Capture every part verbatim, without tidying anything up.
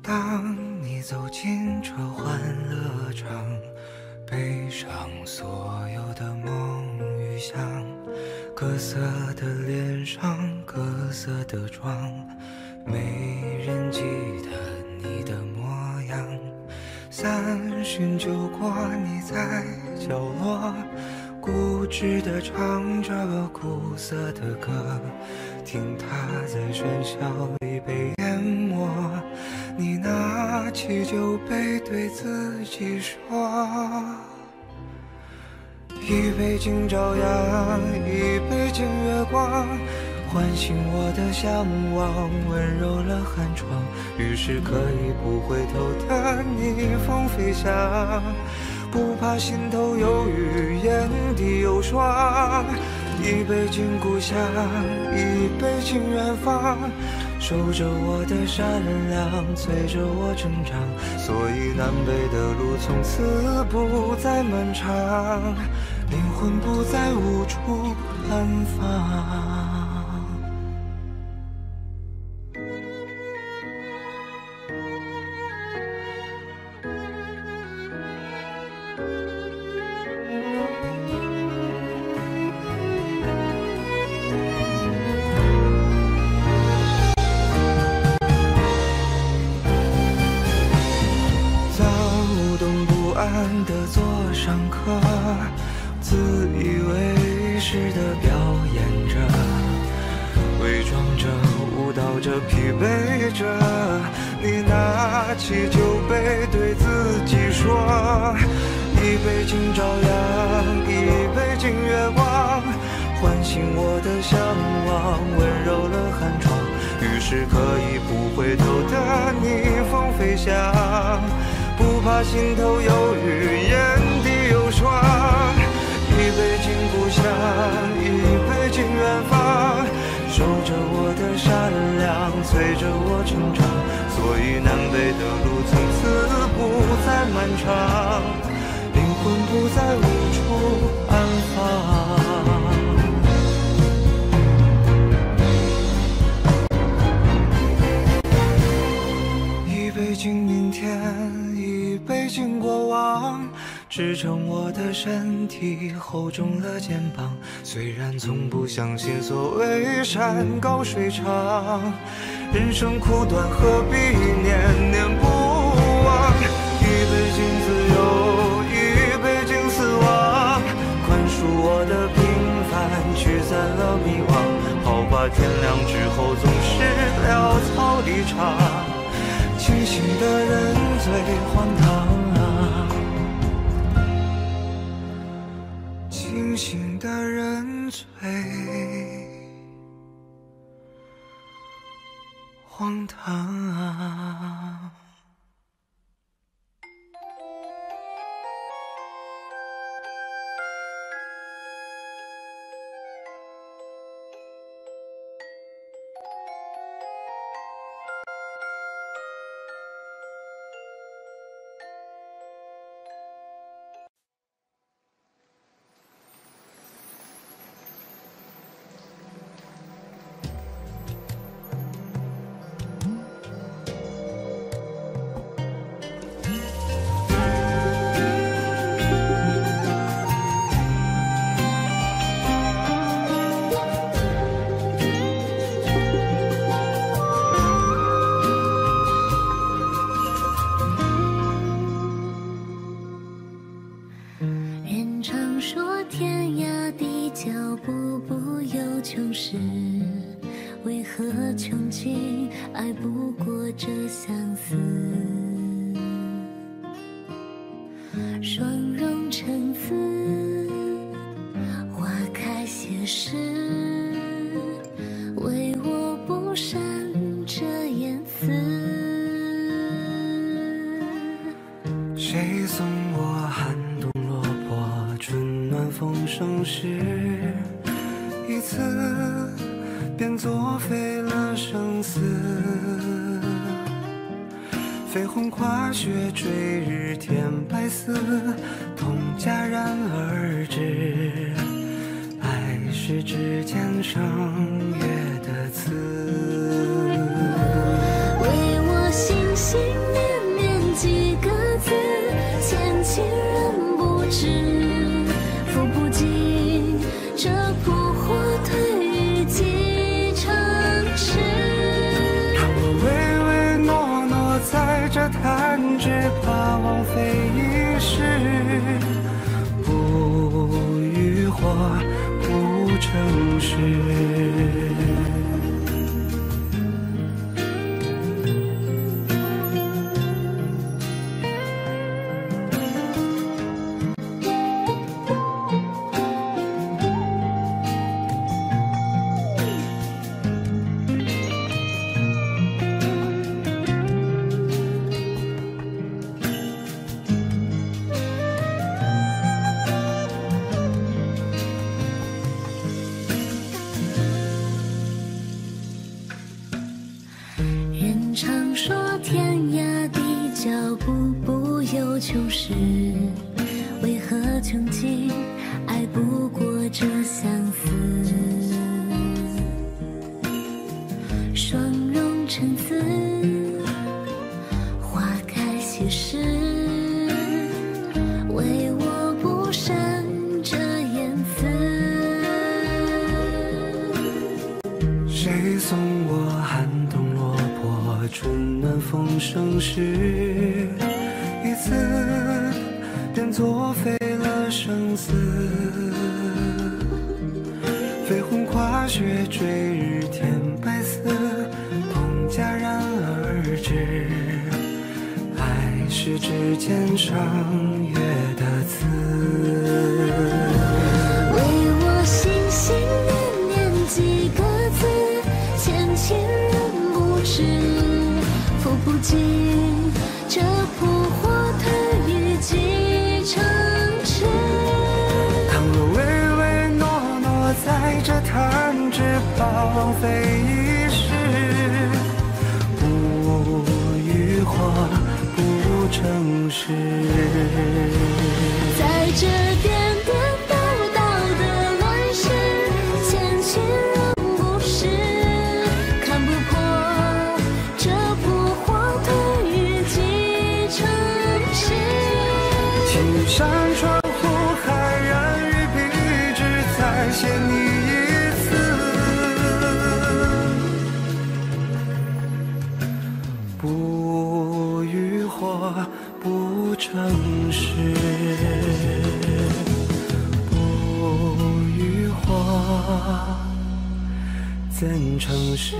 当你走进这欢乐场，背上所有的梦与想，各色的脸上，各色的妆，没人记得你的模样。三巡酒过，你在角落固执地唱着苦涩的歌，听它在喧嚣里被淹没。你拿起酒杯对自己说，一杯敬朝阳，一杯敬月光，唤醒我的向往，温柔了寒窗。于是可以不回头的逆风飞翔，不怕心头有雨，眼底有霜。一杯敬故乡，一杯敬远方，守着我的善良，催着我成长。所以南北的路从此不再漫长，灵魂不再无处安放。的座上客，自以为是的表演着，伪装着，舞蹈着，疲惫着。你拿起酒杯对自己说，一杯敬朝阳，一杯敬月光，唤醒我的向往，温柔了寒窗。于是可以不回头的逆风飞翔，不怕心头有雨，眼底有霜。一杯敬故乡，一杯敬远方，守着我的善良，催着我成长。所以南北的路从此不再漫长，灵魂不再无处安放。一杯敬明天，一杯敬过往，支撑我的身体，厚重了肩膀。虽然从不相信所谓山高水长，人生苦短，何必念念不忘。一杯敬自由，一杯敬死亡，宽恕我的平凡，驱散了迷惘。好吧，天亮之后总是潦草离场，清醒的人最荒唐啊，清醒的人最荒唐啊。 为何穷尽爱不过这相思？双容成字，花开谢时，唯我不善这言辞。 谁送我寒冬落魄，春暖风生时，一次便作废了生死。绯红跨雪追日添白丝，痛戛然而止。爱是指尖上月的刺。 为我星星在这弹指，怕枉费一世。不欲或不诚实。 常说天涯的脚步不由穷时，为何穷尽爱不过这相思？双容成字，花开谢时，唯我不善这言辞。 谁送我寒冬落魄，春暖风生时，一次便作废了生死。绯红跨雪坠日添白丝，同戛然而止。爱是指尖上月的刺。 为我心心念念几个字，千千人不知，付不尽这扑火吞于几城池。 倘若唯唯诺诺在这弹指，怕枉费一世。不欲或不诚实， 在这颠颠倒倒的乱世，千千人不识，看不破这扑火吞于几城池。 青山窗户酣然于笔直，再写你一次。不欲或不诚实，不欲或怎诚实？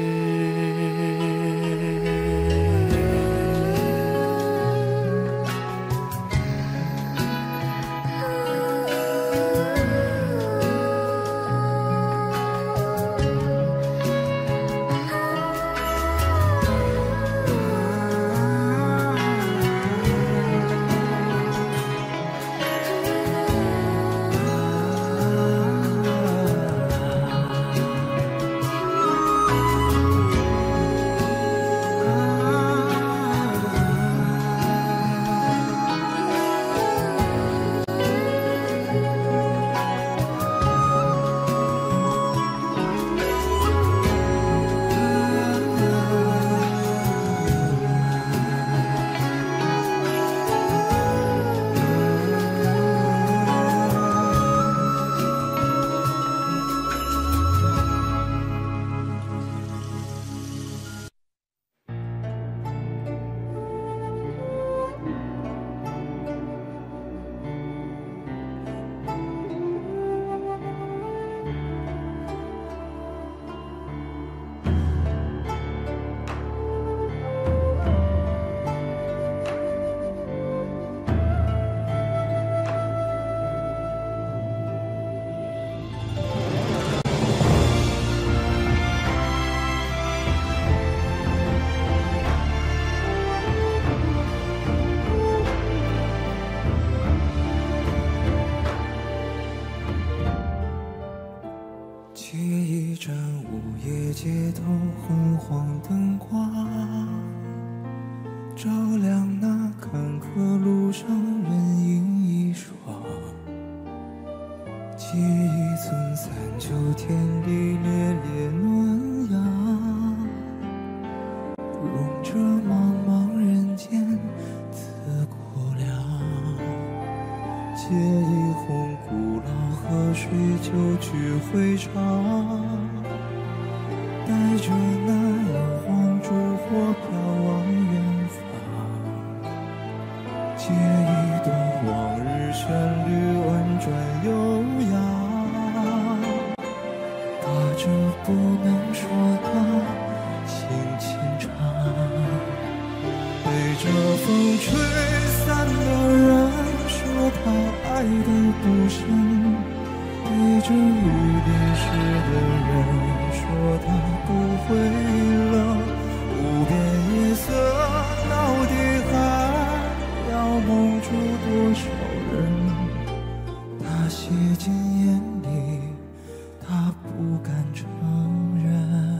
借一盏午夜街头昏黄灯光，照亮那坎坷路上人影一双。借一寸三九天里烈烈暖阳，融着茫茫人间刺骨凉。借一泓古老河水，久去回肠，带着那摇晃烛火飘往远方。 风吹散的人说他爱的不深，对着雨淋湿的人说他不会冷。无边夜色到底还要蒙住多少人？他写进眼里，他不敢承认。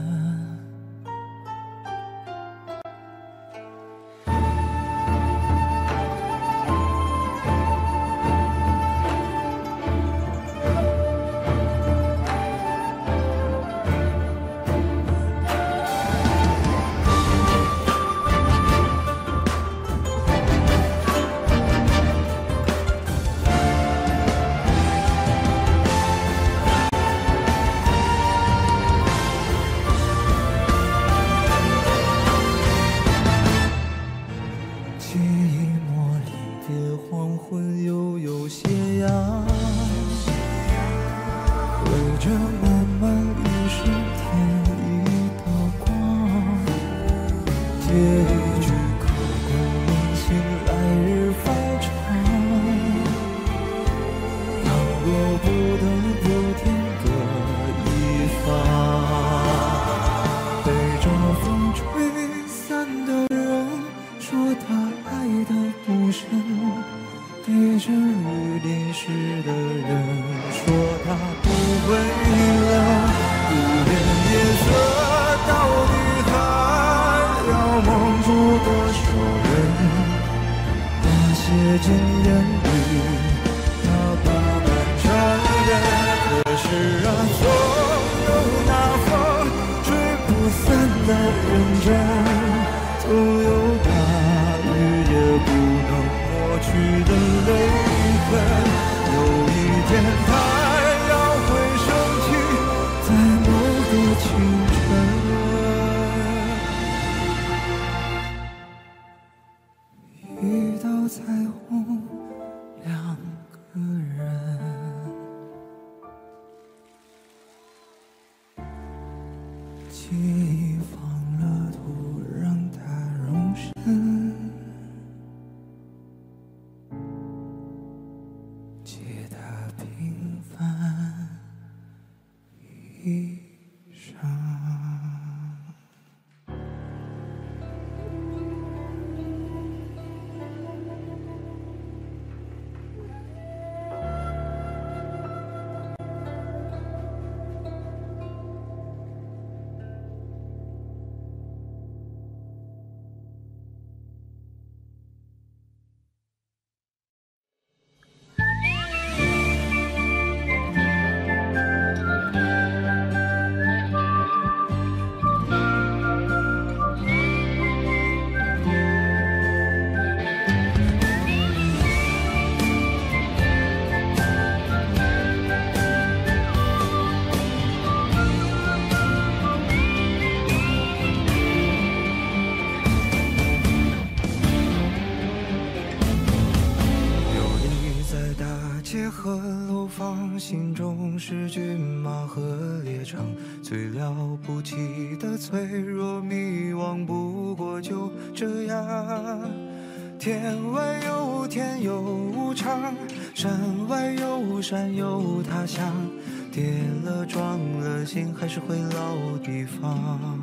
心中是骏马和猎场，最了不起的脆弱迷惘，不过就这样。天外有天有无常，山外有山有他乡，跌了撞了心还是回老地方。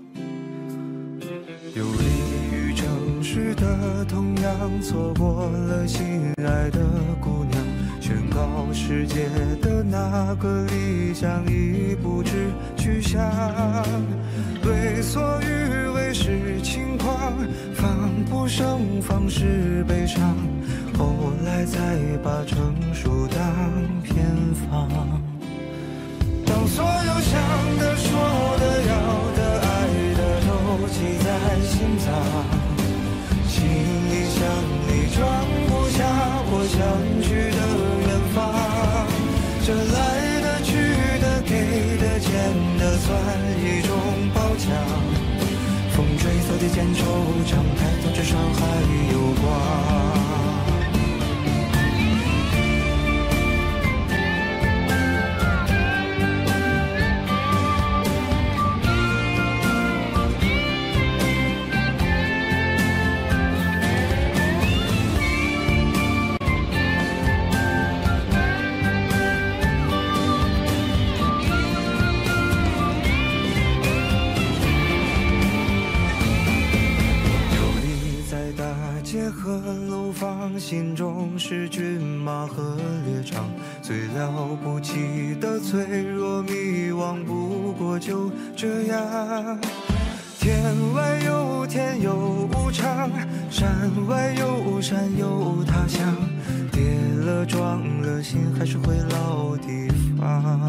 游离于城市的同样，错过了心爱的姑娘，宣告世界的那个理想已不知去向。为所欲为是轻狂，防不胜防是悲伤，后来才把成熟当偏方。当所有想的说的要的爱的都记在心脏，行李箱里装不下我想去的远方。这来的去的给的欠的算一种褒奖。风吹草低见惆怅，抬头至少还有光。 楼房，心中是骏马和猎场，最了不起的脆弱迷惘，不过就这样。天外有天有无常，山外有山有他乡，跌了撞了心还是回老地方。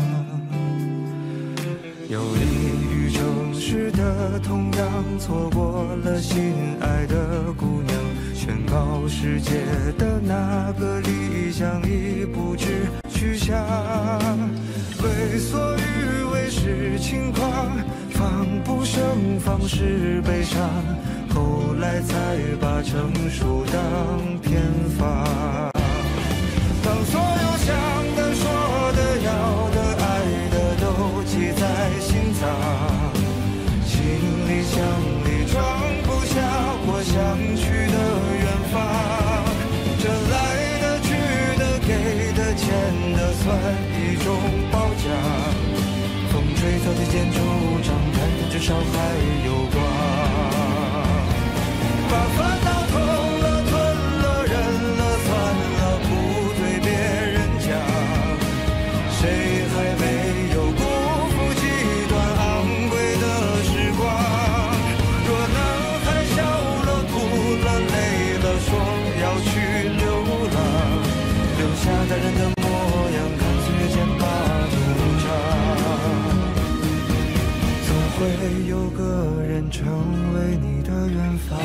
游离于城市的同样，错过了心爱的姑娘，宣告世界的那个理想已不知去向。为所欲为是轻狂，防不胜防是悲伤，后来才把成熟当偏方。当所有想的说的要的爱的都记在心脏，行李箱里装不下我想去的远方。这来的去的给的欠的算一种褒奖，风吹草低见惆怅，看见至少还有光。把烦恼吞了吞了忍了算了，不对别人讲，谁还没有辜负几段昂贵的时光。若能还笑了哭了累了说要去流浪，留下大人的模样，看岁月渐把途长。总会有个人成为你的远方。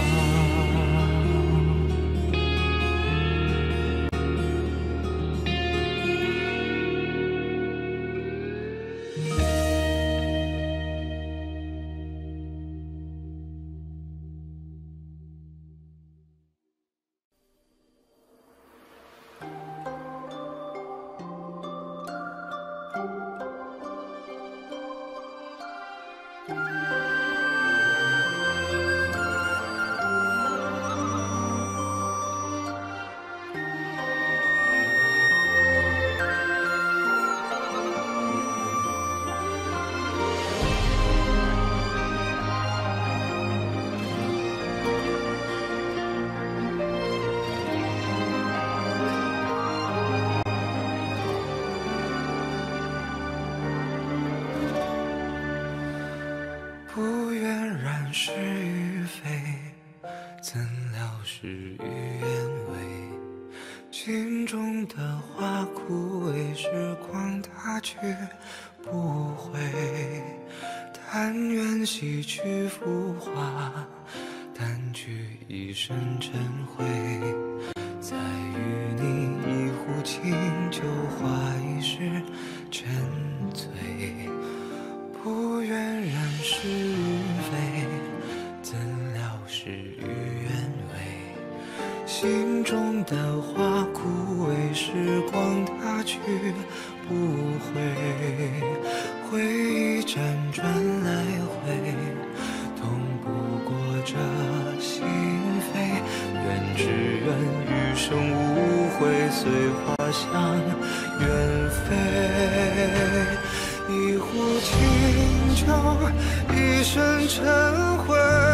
不愿染是与非，怎料事与愿违。心中的花枯萎，时光它却不回。但愿洗去浮华，掸去一身尘灰，再与你一壶清酒话一世沉醉。不愿染是与非，怎料事与愿违。心中的花枯萎，时光它去不回。回忆辗转来回，痛不过这心扉。愿只愿余生无悔，随花香远飞。一壶清酒，一身尘灰，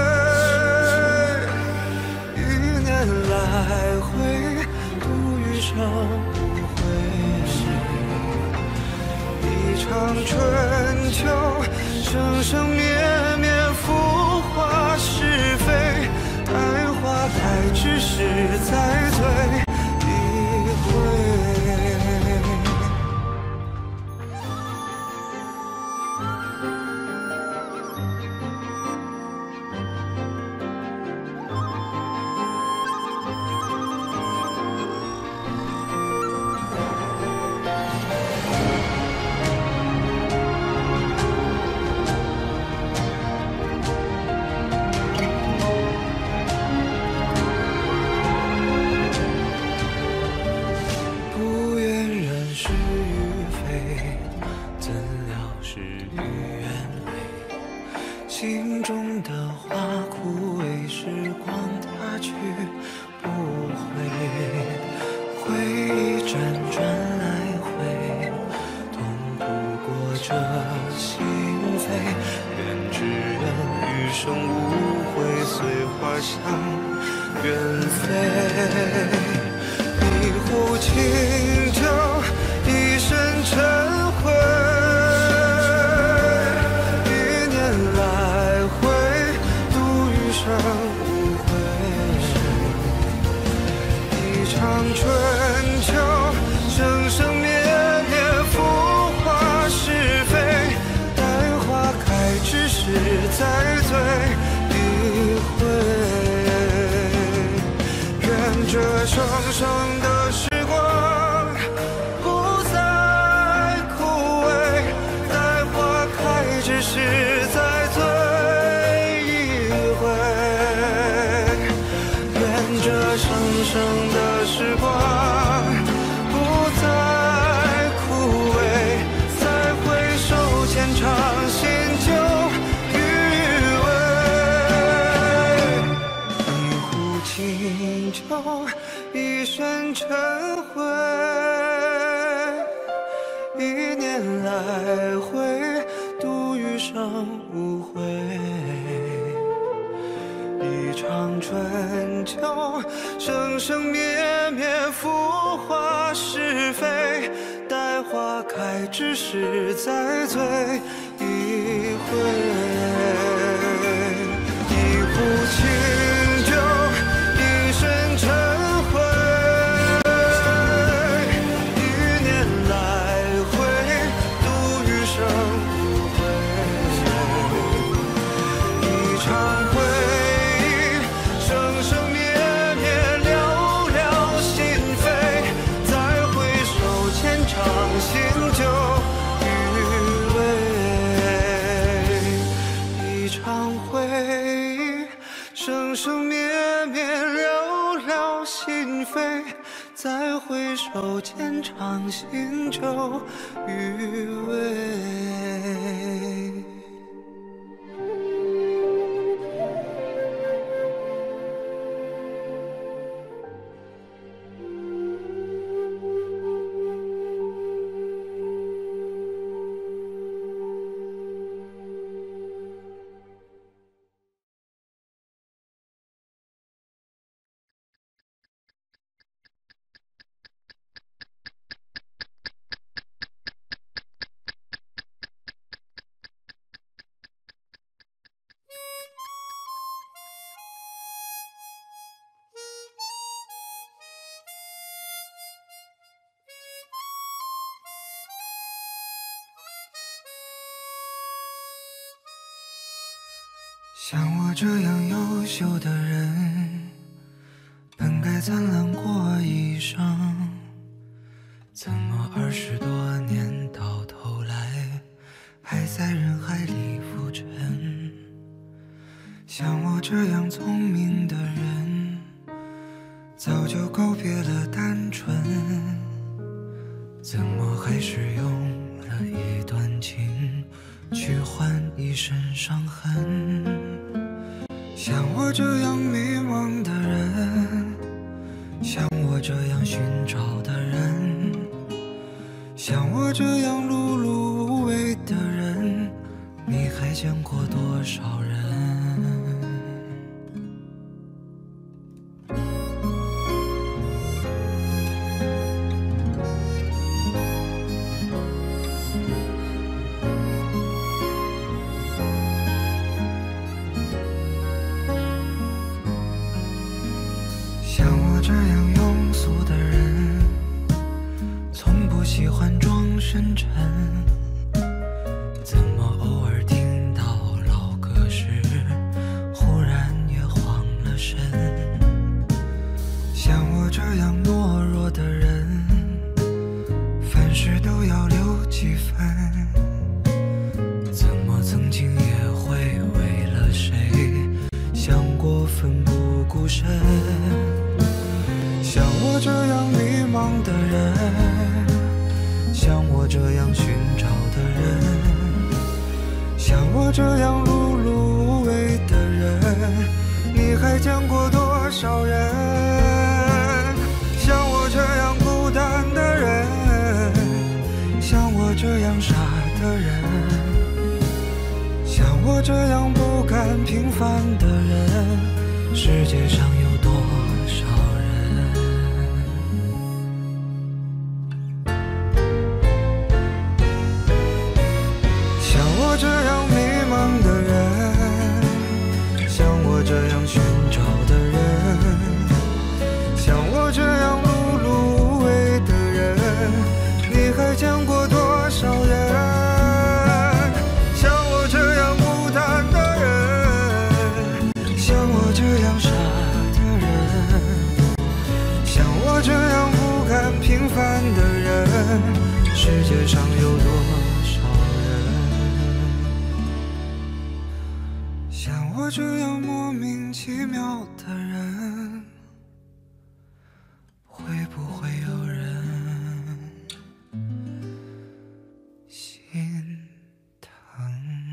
一年来回，度余生无悔。一场春秋，生生灭灭，浮华是非，待花开之时再醉一回。 随花香远飞。一壶清酒，一身尘灰，一年来回，度余生无悔。一场春秋，生生灭灭，浮华是非，待花开之时再醉一回。愿这生生的时光不再枯萎，待花开之时再醉一回。愿这生生的时光不再枯萎，再回首浅尝心酒余味。一壶清酒，一身尘灰，一年来回，度余生无悔。一场春秋，生生灭灭，浮华是非，待花开之时再醉一回。一壶清酒，一身尘灰，一年来回，度余生无悔。一场回忆，生生灭灭，寥寥心扉，再回首浅尝心酒余味。一场回忆，生生灭灭，寥寥心扉，再回首浅尝心酒余味。像我这样优秀的人，本该灿烂过一生，怎么二十多年到头来，还在人海里浮沉？像我这样聪明的人，早就告别了单纯，怎么还是用了一段情去换一身伤痕？像我这样迷茫的人，像我这样寻找的人，像我这样碌碌无为的人，你还见过多少人？像我这样庸俗的人，从不喜欢装深沉，怎么偶尔听到老歌时，忽然也慌了神？像我这样懦弱的人，凡事都要留几分，怎么曾经也会为了谁想过奋不顾身？像我这样迷茫的人，像我这样寻找的人，像我这样碌碌无为的人，你还见过多少人？像我这样孤单的人，像我这样傻的人，像我这样不甘平凡的人， 世界上有多少人像我这样迷茫的人，像我这样寻找的人，像我这样碌碌无为的人，你还见过多少人像我这样孤单的人，像我这样傻的人，像我这样不甘平凡的人，世界上有多少人像我这样莫名其妙的人，会不会有人心疼？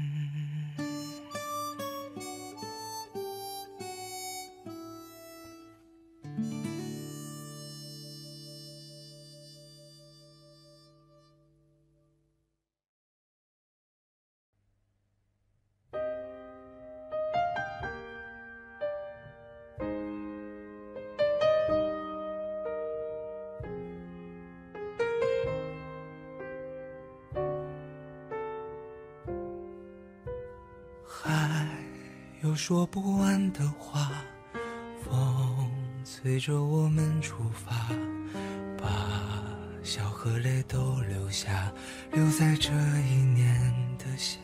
还有说不完的话，风随着我们出发，把笑和泪都留下，留在这一年的夏。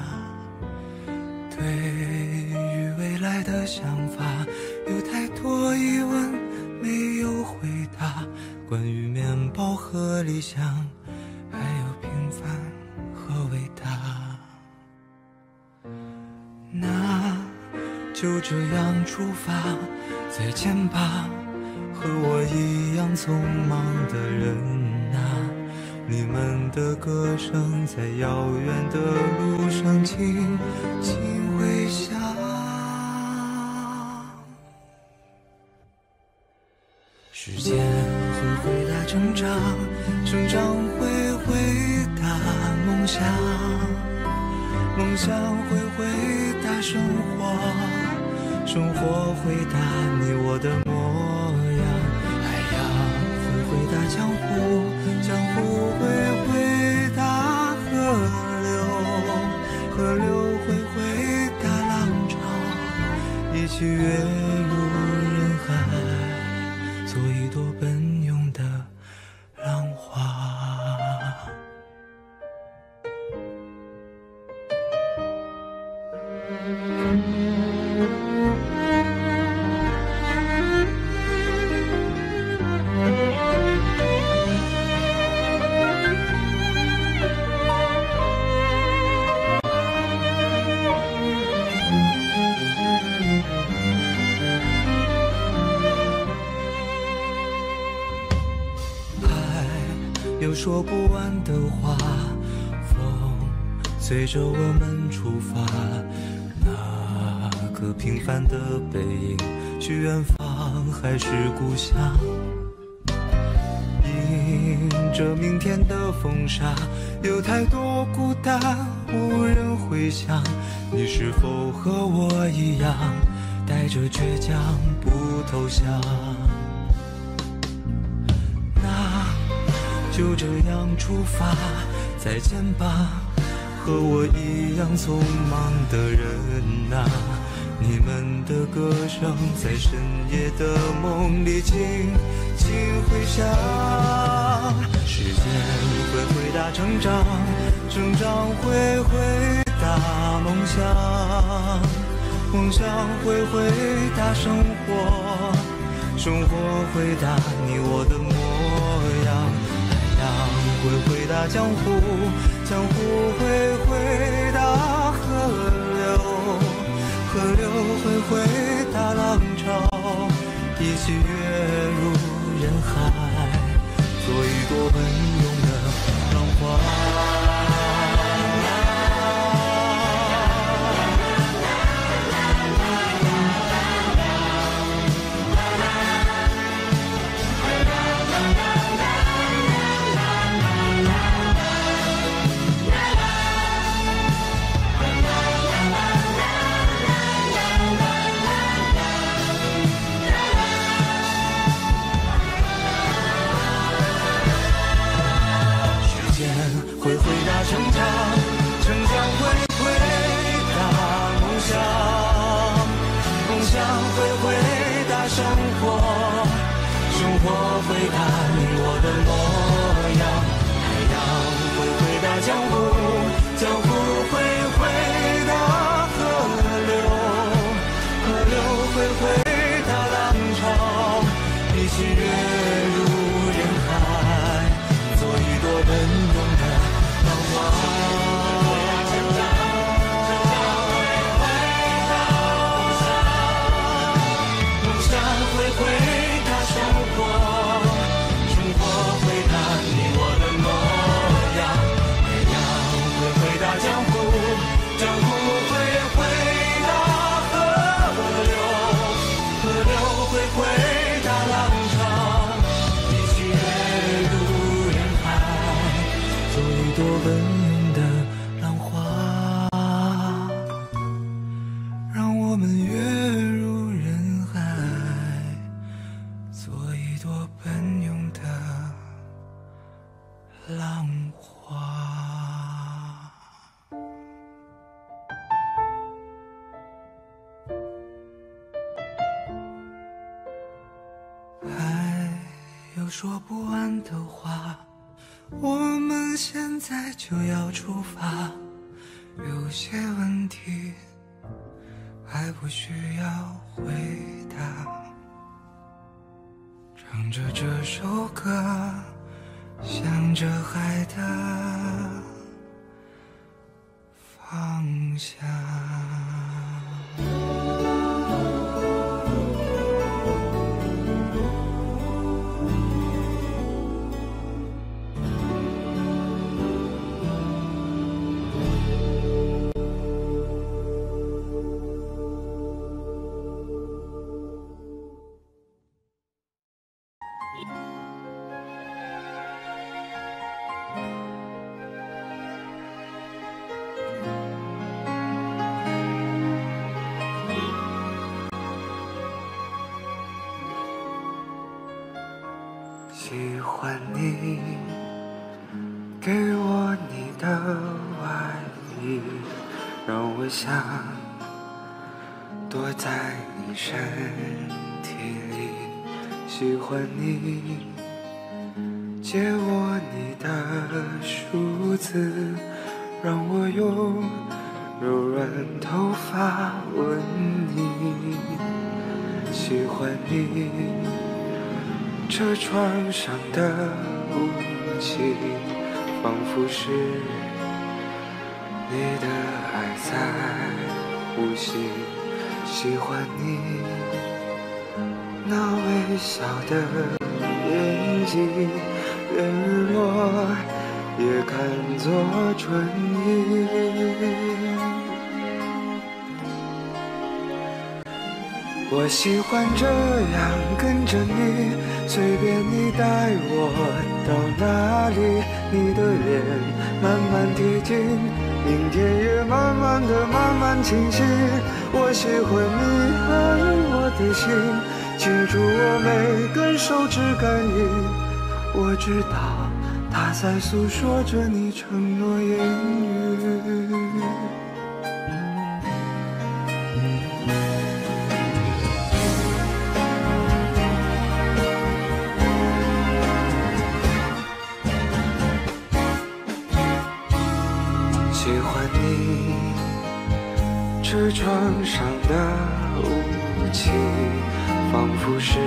对于未来的想法，有太多疑问没有回答，关于面包和理想，还有平凡和伟大。那就这样出发，再见吧，和我一样匆忙的人啊，你们的歌声在遥远的路上轻轻回响。时间会回答成长，成长会回答梦想，梦想会回答生活，生活回答你我的模样，海洋会回答江湖，江湖会回答河流，河流会回答浪潮，一起跃入人海，做一朵奔涌的浪花。有说不完的话，风随着我们出发，那个平凡的背影，是远方还是故乡？迎着明天的风沙，有太多孤单无人回响，你是否和我一样，带着倔强不投降？就这样出发，再见吧，和我一样匆忙的人啊，你们的歌声在深夜的梦里轻轻回响。时间会回答成长，成长会回答梦想，梦想会回答生活，生活回答你我的模样，会回答江湖，江湖会回答河流，河流会回答浪潮，一起跃入人海，做一朵奔涌的浪花。 想会回答生活，生活回答你我的模样，太阳会回答江湖，江湖会回答河流，河流会回答浪潮，一起跃入人海，做一朵奔涌的浪花。多奔涌的浪花，让我们跃入人海，做一朵奔涌的浪花。还有说不完的话，我们现在就要出发，有些问题还不需要回答。唱着这首歌，想着海的方向。喜欢你，给我你的外衣，让我想躲在你身体里。喜欢你，借我你的梳子，让我用柔软头发吻你。喜欢你，车窗上的雾气，仿佛是你的爱在呼吸。喜欢你那微笑的眼睛，连日落也看作春意。我喜欢这样跟着你，随便你带我到哪里，你的脸慢慢贴近，明天也慢慢的慢慢清晰。我喜欢你爱我的心，清楚我每根手指感应。我知道它在诉说着你承诺言语。喜欢你车窗上的雾气，仿佛是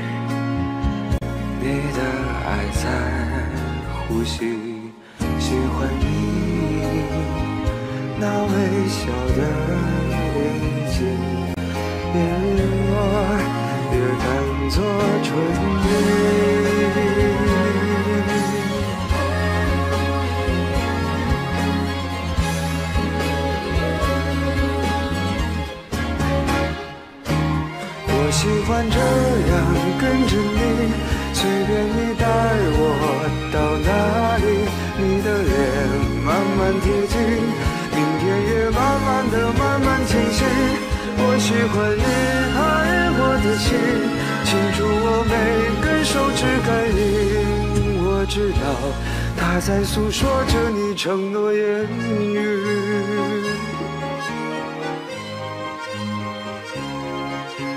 你的爱在呼吸。喜欢你那微笑的眼睛，连日落也看作春意。我喜欢这样跟着你，随便你带我到哪里，你的脸慢慢贴近，明天也慢慢的慢慢清晰。我喜欢你爱我的心，清楚我每根手指感应。我知道它在诉说着你承诺言语。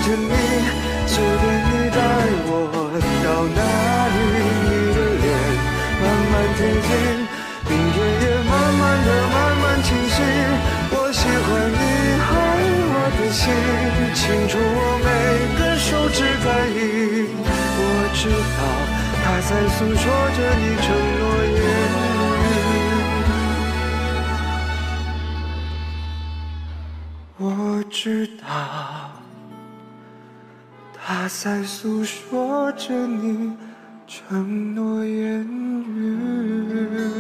着你，随便你带我到哪里，你的脸慢慢贴近，明天也慢慢的慢慢清晰。我喜欢你爱我的心，清楚我每个手指感应。我知道它在诉说着你承诺言语，我知道它在诉说着你承诺言语。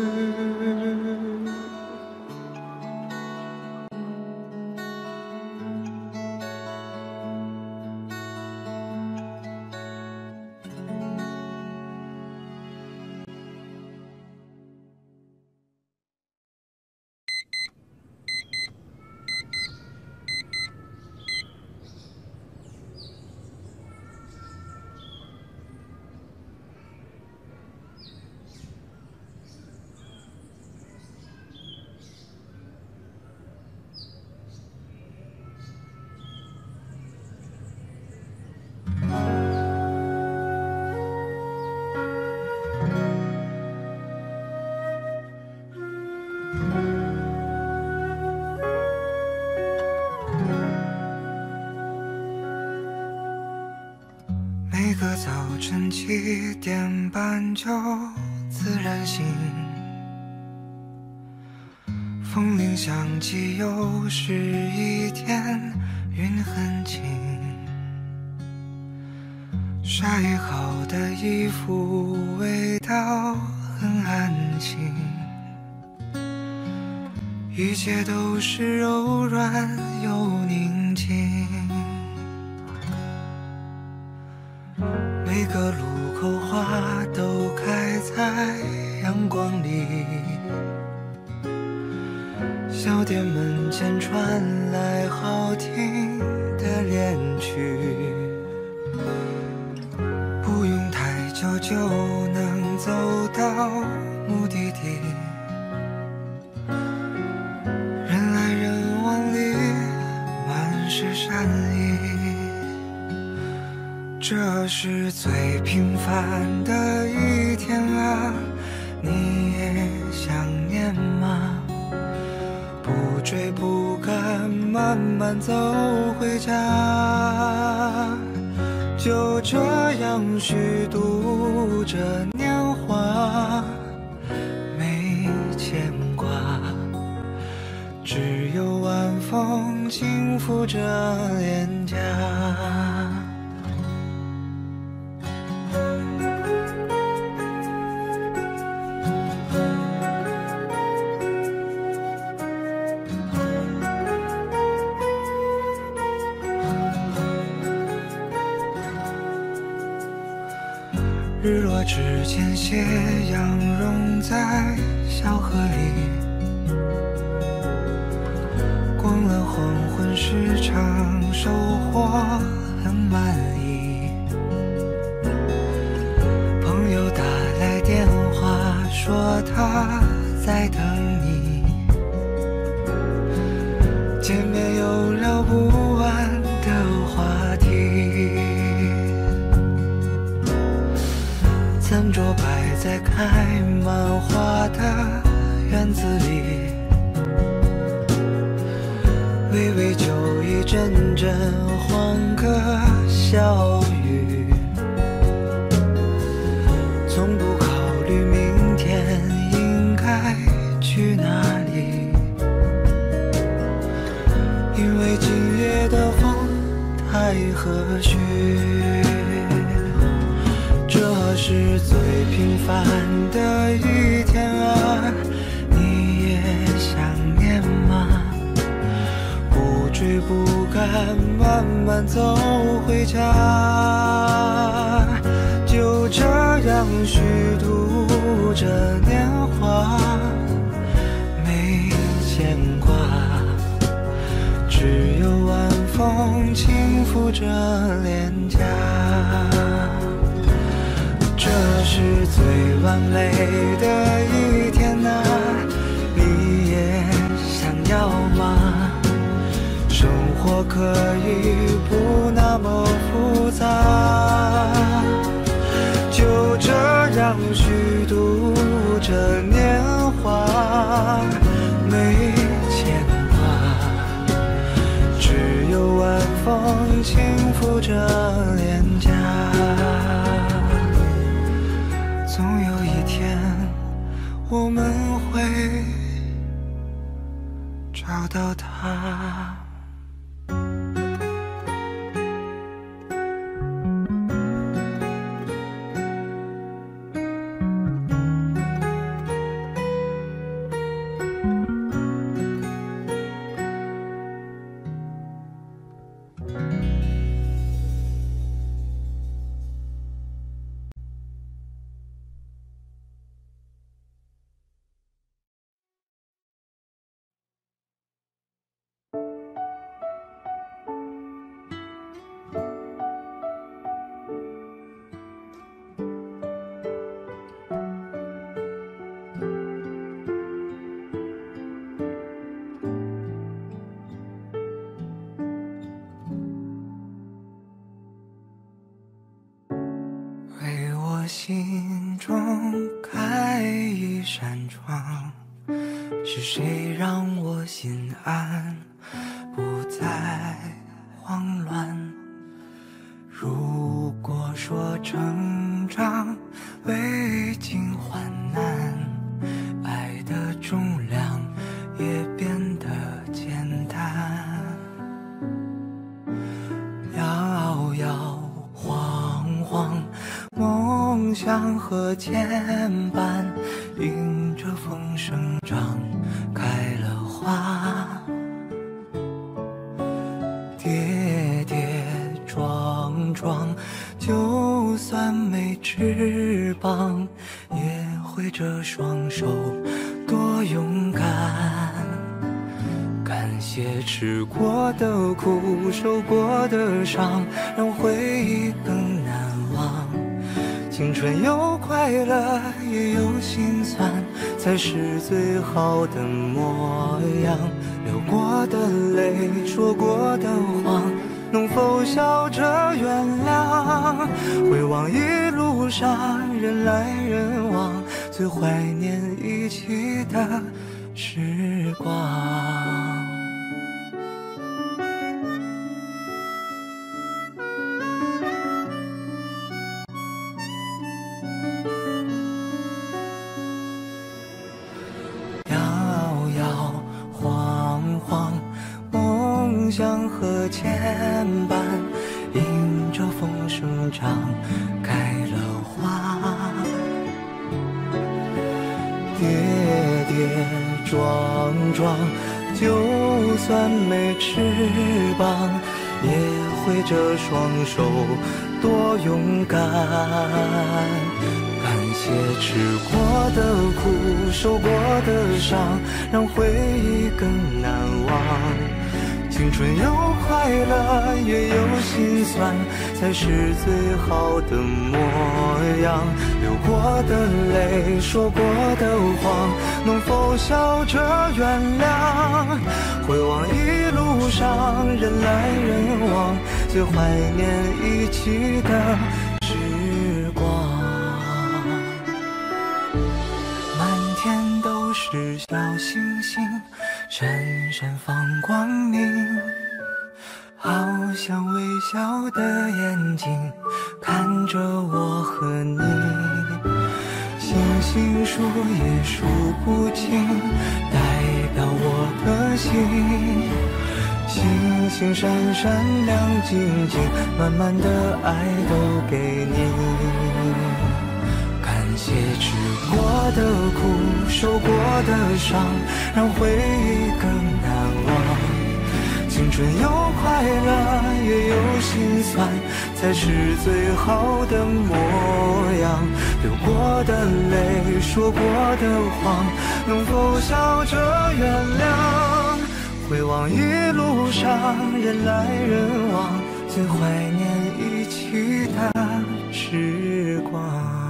每个早晨七点半就自然醒，风铃响起，又是一天，云很轻，晒好的衣服味道很安心，一切都是柔软又宁静。每个路口花都开在阳光里，小店门前传来好听的恋曲，不用太久就能走到目的地，人来人往里满是善意。这是最平凡的一天啊，你也想念吗？不追不赶，慢慢走回家，就这样虚度着年华，没牵挂，只有晚风轻拂着脸颊。日落之前，斜阳融在小河里，逛了黄昏市场，收获很满意。朋友打来电话说他在等你，见面有聊不完的话题。餐桌摆在开满花的院子里，微微酒意，阵阵欢歌笑语，从不考虑明天应该去哪里，因为今夜的风太和煦。这是最平凡的一天啊，你也想念吗？不追不赶，慢慢走回家，就这样虚度着年华，没牵挂，只有晚风轻拂着脸颊。这是最完美的一天啊，你也想要吗？生活活可以不那么复杂，就这样虚度着年华，没牵挂，只有晚风轻拂着脸颊。总有一天我们会找到他。心中开一扇窗，是谁让我心安，不再慌乱？如果说成长未经患难，爱的重量也变得简单。摇摇晃晃，梦想和牵绊，迎着风生长，开了花。跌跌撞撞，就算没翅膀，也挥着双手，多勇敢。感谢吃过的苦，受过的伤，让回忆更难忘。青春有快乐，也有心酸，才是最好的模样。流过的泪，说过的谎，能否笑着原谅？回望一路上人来人往，最怀念一起的时光。梦想和牵绊，迎着风生长，开了花。跌跌撞撞，就算没翅膀，也挥着双手，多勇敢。感谢吃过的苦，受过的伤，让回忆更难忘。青春有快乐，也有心酸，才是最好的模样。流过的泪，说过的谎，能否笑着原谅？回望一路上人来人往，最怀念一起的时光。满天都是小星星，闪闪放光明，好像微笑的眼睛看着我和你。星星数也数不尽，代表我的心。星星闪闪亮晶晶，满满的爱都给你。感谢吃过的苦，受过的伤，让回忆更难忘。青春有快乐，也有心酸，才是最好的模样。流过的泪，说过的谎，能否笑着原谅？回望一路上人来人往，最怀念一起的时光。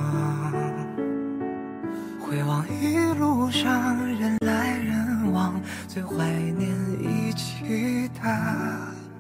回望一路上人来人往，最怀念一起的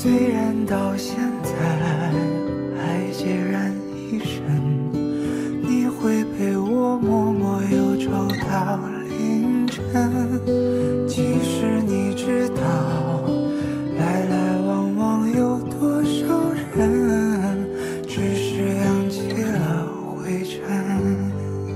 虽然到现在还孑然一身，你会陪我默默忧愁到凌晨。其实你知道，来来往往有多少人，只是扬起了灰尘。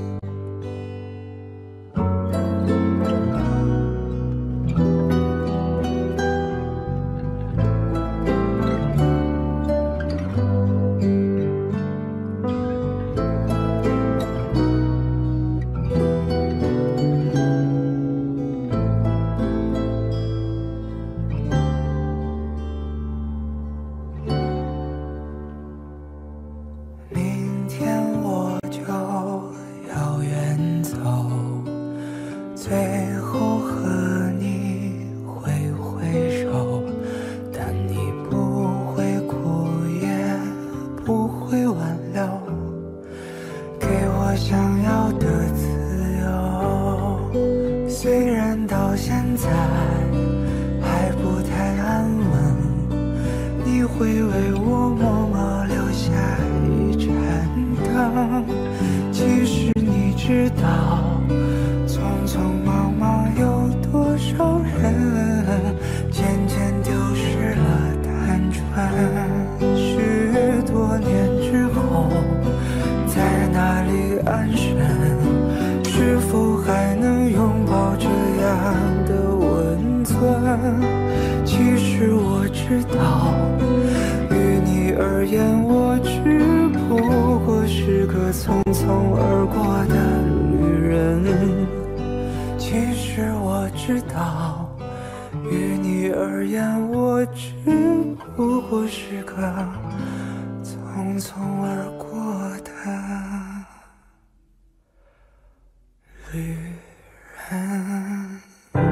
其实我知道，于你而言，我只不过是个匆匆而过的旅人。其实我知道，于你而言，我只不过是个匆匆而过的旅人。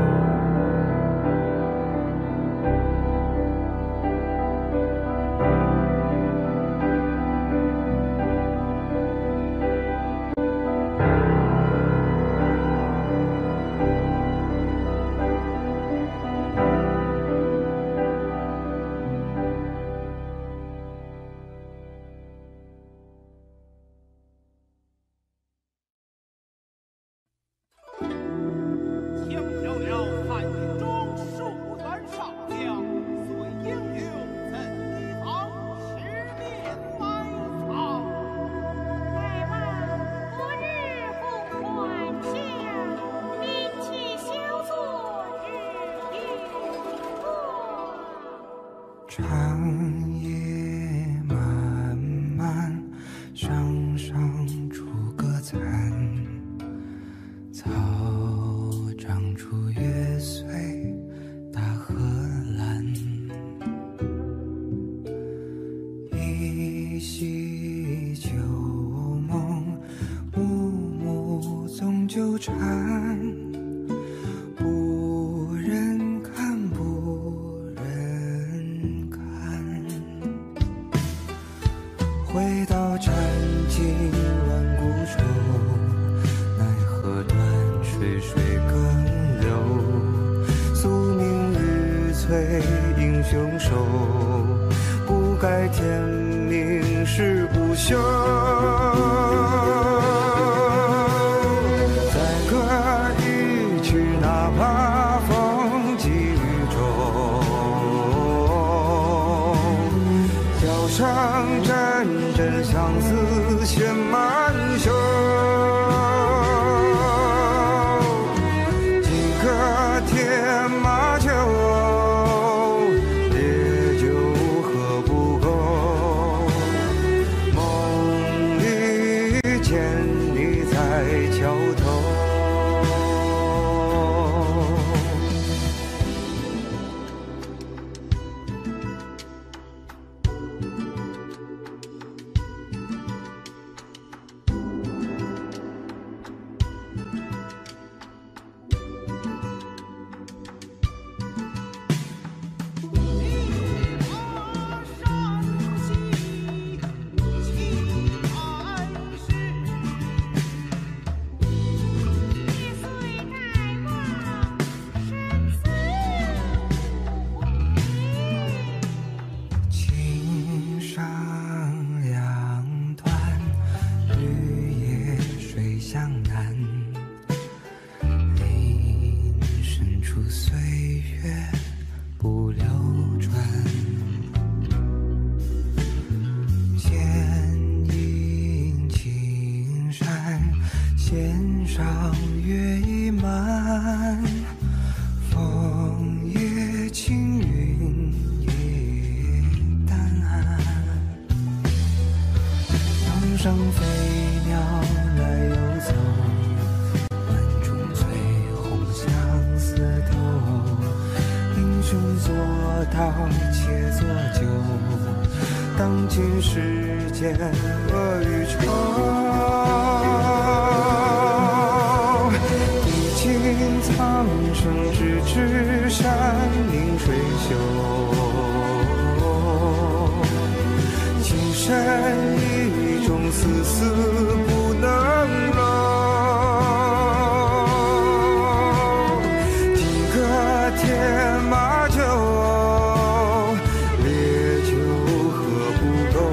长夜漫漫，上上出个残，草长出月碎大河蓝，依稀旧梦，暮暮总纠缠。回到战尽万古愁，奈何断水水更流。宿命欲摧英雄手，不改天命誓不休。再歌一曲，哪怕风起雨骤，桥上战阵相思牵满袖，几个天马球，烈酒喝不够。梦里见你在桥头。 上飞鸟来游走，暗中醉红相思斗。英雄做到且做酒，当今世间恶与仇。历经苍生，直至山明水秀。情深意重，丝丝不能漏。听个天马酒，烈酒喝不够。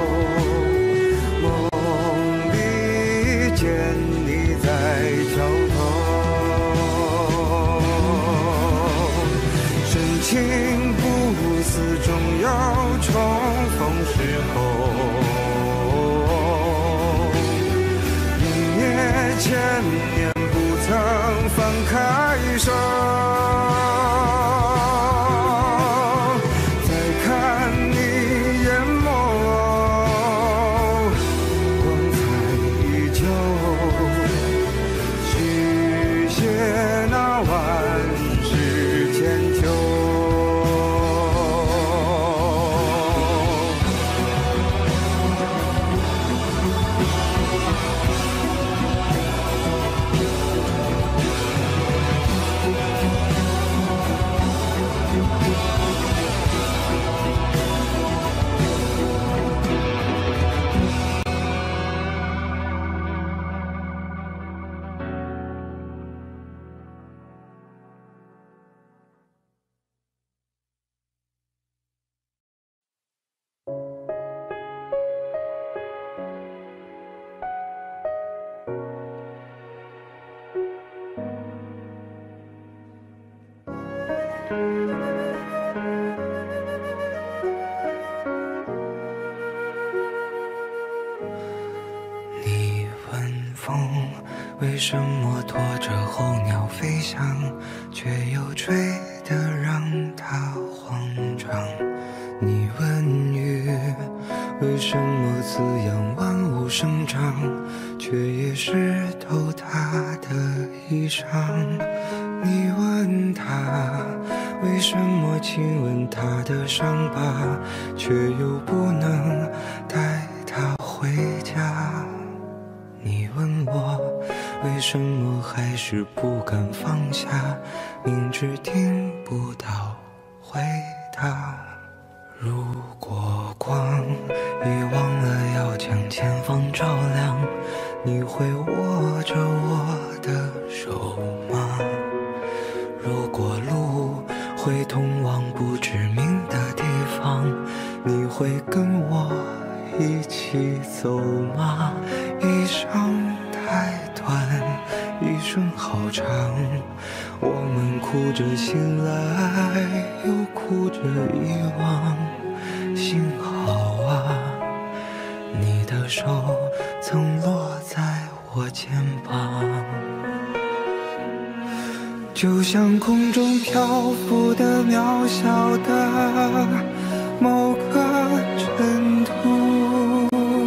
梦里见你在桥头，深情不死，终要重逢时候。明灭千年，不曾放开手。再看你眼眸，光彩依旧。续写那万世千秋。你问风为什么拖着候鸟飞翔，却又吹得让它慌张？你问雨为什么滋养万物生长，却也湿透它的衣裳？你问他为什么亲吻他的伤疤，却又不能带他回家？你问我为什么还是不敢放下，明知听不到回答。如果光已忘了要将前方照亮，你会握着我的手吗？如果路会通往不知名的地方，你会跟我一起走吗？一生太短，一生好长，我们哭着醒来，又哭着遗忘。幸好啊，你的手曾落在我肩膀，就像空中漂浮的渺小的某个尘土。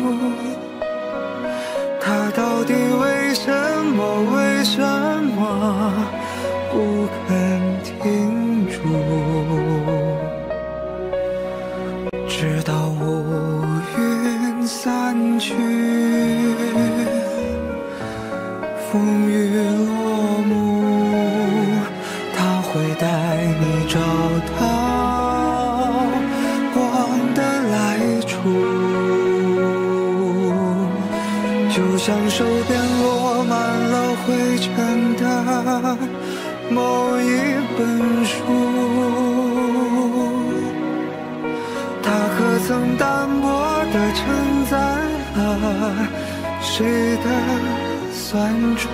它到底为什么为什么不肯停住？直到乌云散去，风雨落幕，它会带你找到光的来处。就像手边落满了灰尘的某一本书，它可曾单薄地承载了谁的酸楚？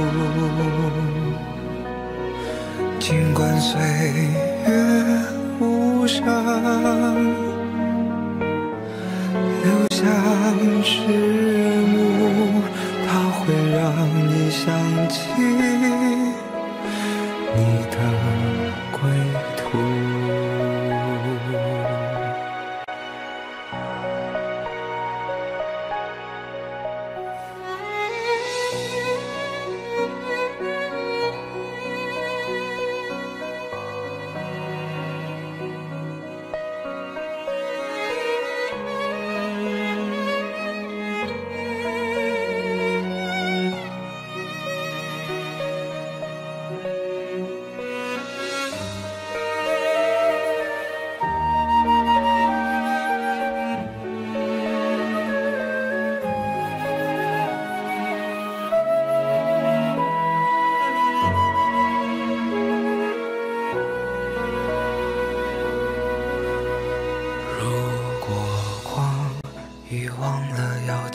尽管岁月无声，留下迟暮，它会让你想起你的归途。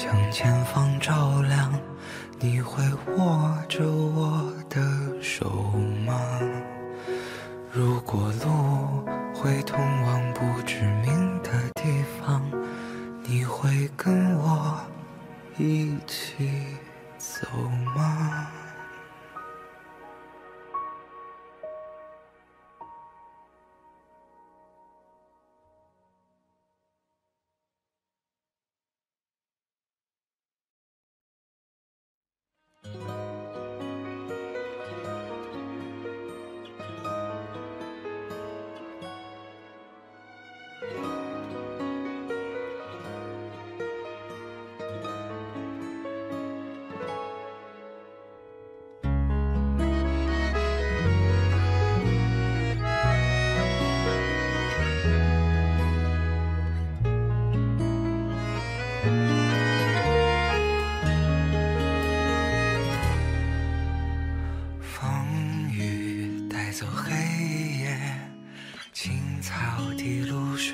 向前方照亮，你会握着我的手吗？如果路会通往不知名的地方，你会跟我一起走吗？走黑夜，青草地露水，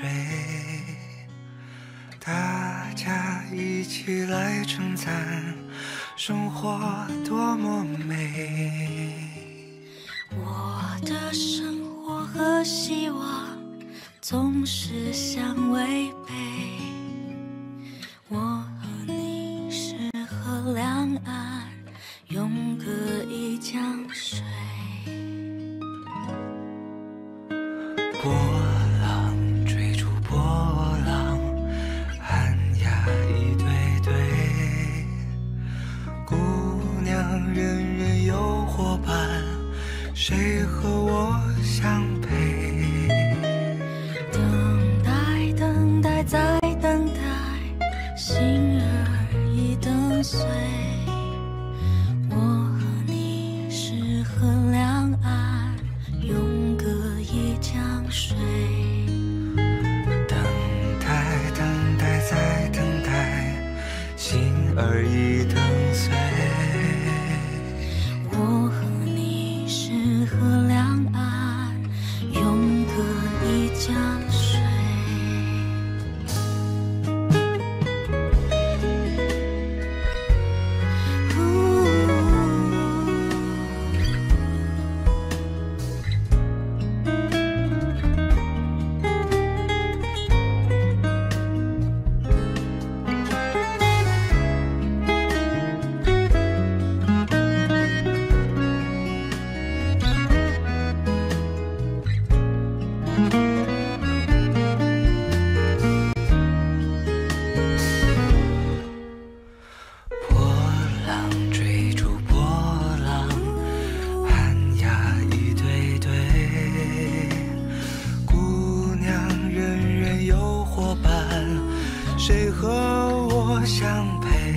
大家一起来称赞生活多么美。 我的生活和希望总是相违背，我和你是河两岸，永隔一江水。 波浪追逐波浪，寒鸦一对对，姑娘人人有伙伴，谁和我相配？ 等待等待再等待，心儿已等碎，我和你是河两岸，永隔一江水。 等待等待再等待，心儿已等碎， 我和你是河两岸，永隔一江水。 谁和我相配？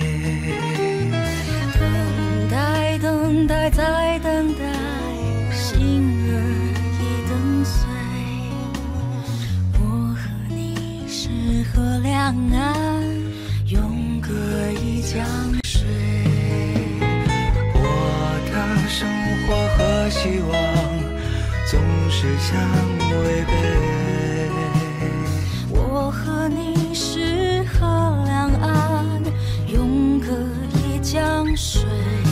等待等待再等待，心儿已等碎，我和你是河两岸，永隔一江水。 我的生活和希望总是相违背， 我和你是河两岸，永隔一江水。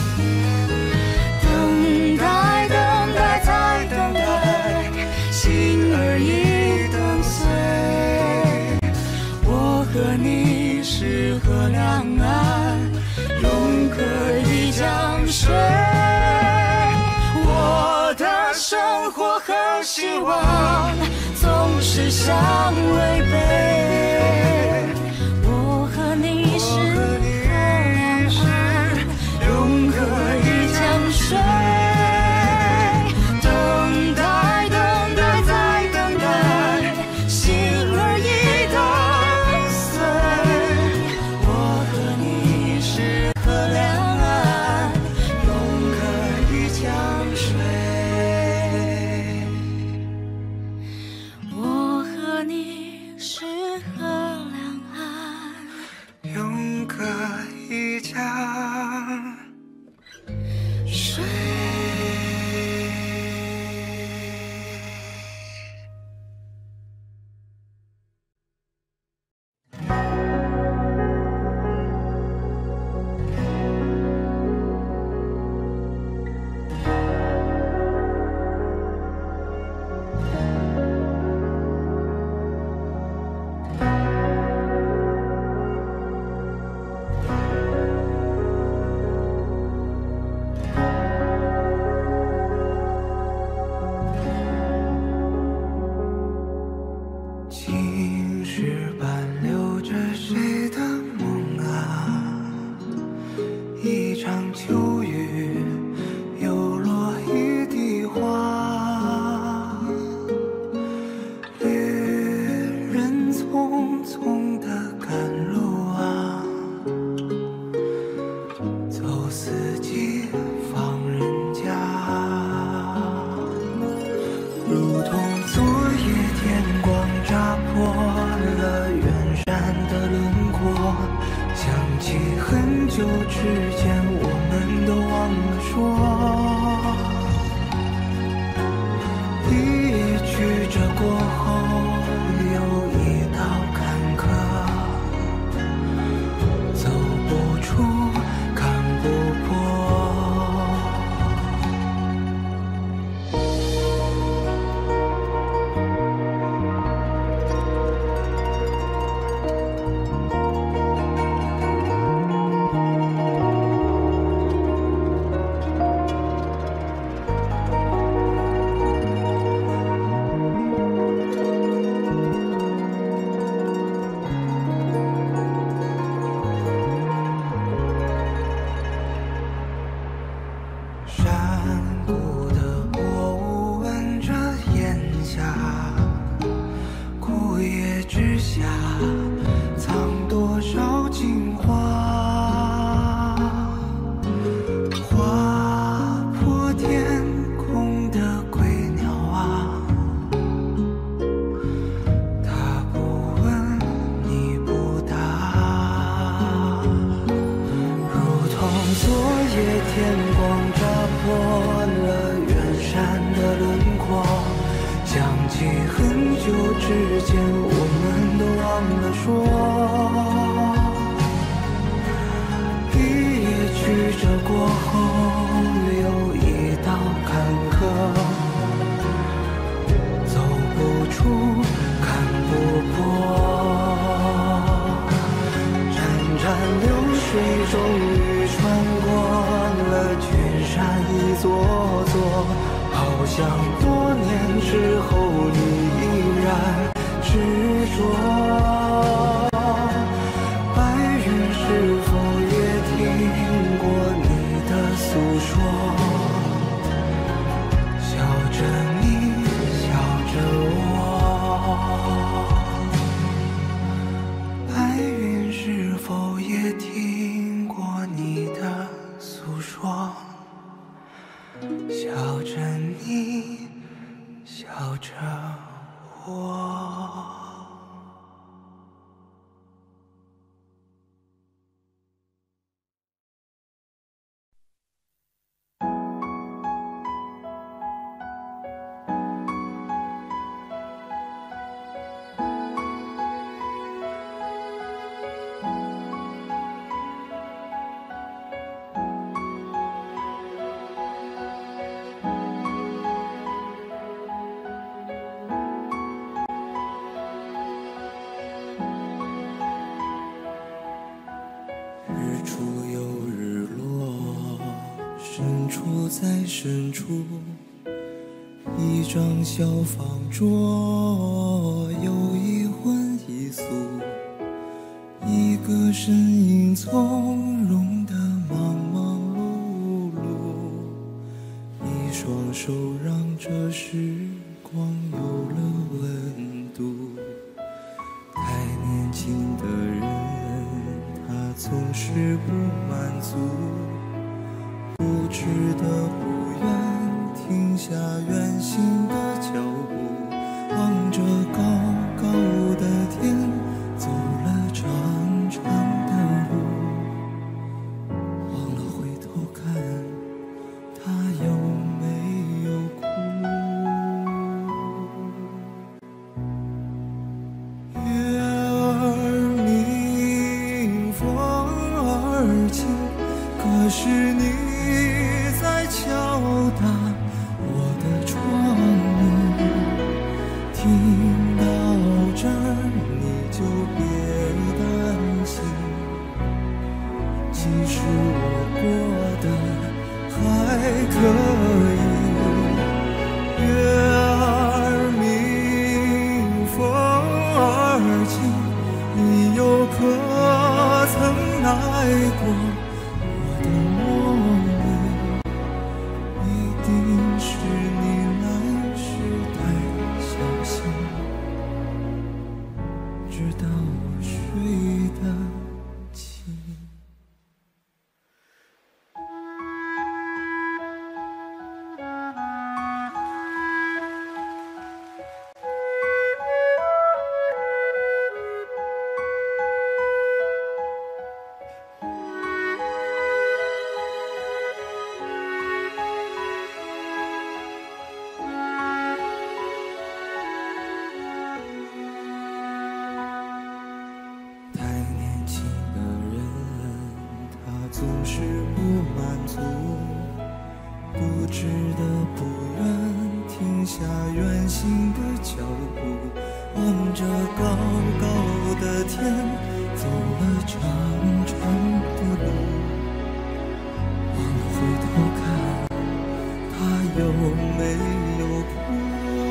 等待等待再等待，心儿已等碎，我和你是河两岸，永隔一江水。我的生活和希望总是相违背，我和你是河两岸，永隔一江水。等待等待再等待，心儿已等碎，我和你是河两岸，永隔一江水。我和你是伴留着谁的梦啊？一场秋雨，又落一地花。旅人匆匆地赶路啊，走四季放人家，如同昨夜天光扎破了远山的轮廓，想起很久之前我们都忘了说，一夜曲折过后又一道坎坷，走不出看不破。山谷的薄雾吻着烟霞，枯叶之下藏多少情话，划破天空的归鸟啊，它不问你不答，如同昨夜天光扎破了远山的轮廓，想起很久之前我们都忘了说，一夜曲折过后又一道坎坷，走不出看不破，潺潺流水终于穿过了群山一座座，好像多年之后你依然执着。白云是否也听过你的诉说？笑着你，笑着我。白云是否也听过你的诉说？笑着你，笑着我。日出又日落，深处在深处，一张小方桌，有一荤一素，一个身影从容的忙忙碌碌，一双手让这时光有了温度。太年轻的人，他总是不满足，不值得不愿停下远行的脚步，望着高高的天，走了长长的路，忘了回头看他有没有哭。月儿明，风儿轻，可是你在敲打我的窗棂，听到这儿你就别担心，其实我过得还可以。月儿明，风儿轻， 你又可曾来过我的梦里？一定是你来时太小心，直到我睡得轻。总是不满足，固执的不愿停下远行的脚步，望着高高的天，走了长长的路，忘了回头看他有没有哭。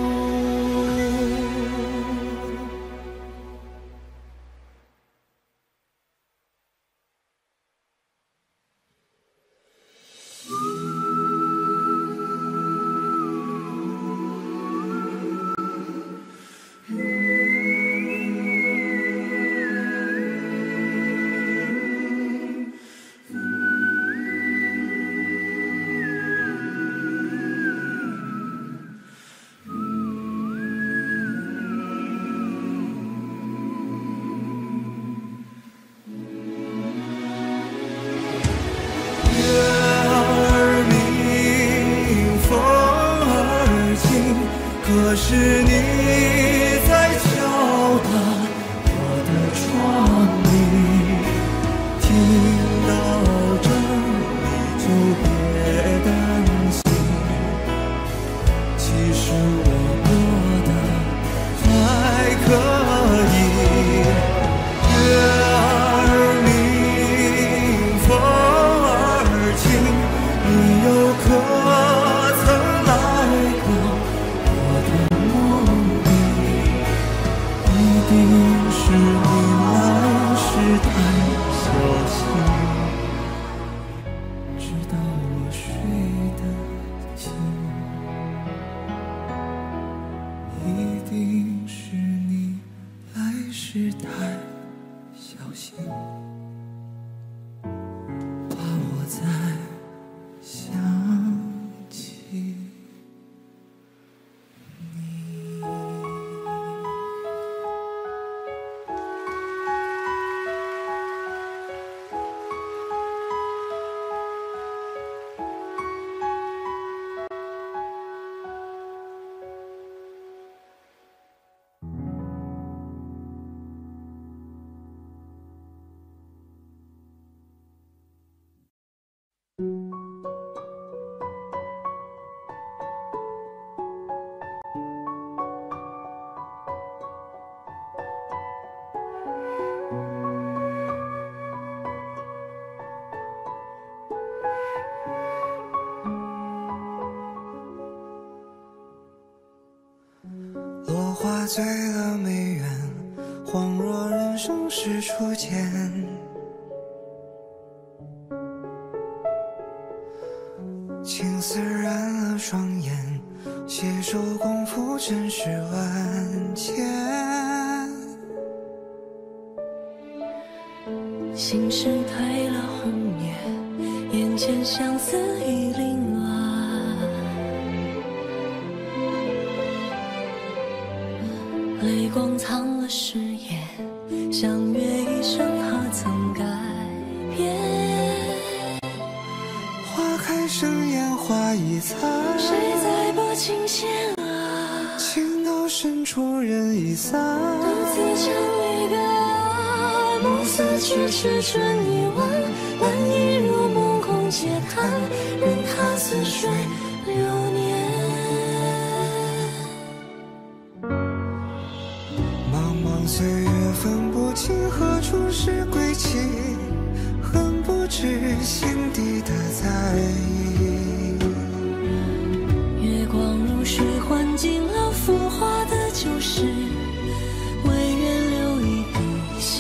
可是你在敲打我的窗棂，听到这你就别担心，其实我过得还可以。月儿明，风儿轻，你又可曾来过一定是你来时太小心，直到我睡得轻。一定是你来时太小心，怕我再想起。落花醉了梅园，恍若人生是初见。青丝染了双眼，携手共赴尘世万千。 心事褪了红颜，眼前相思已凌乱。泪光藏了誓言，相约一生何曾改变？ 花开生烟花易残， 谁在拨琴弦啊？ 情到深处人已散， 独自唱离别啊，暮色却是春已晚，难以入梦空嗟叹，任它似水流年。 岁月分不清何处是归期，恨不知心底的在意。 月光如水，换尽了浮华的旧事，唯愿留一笔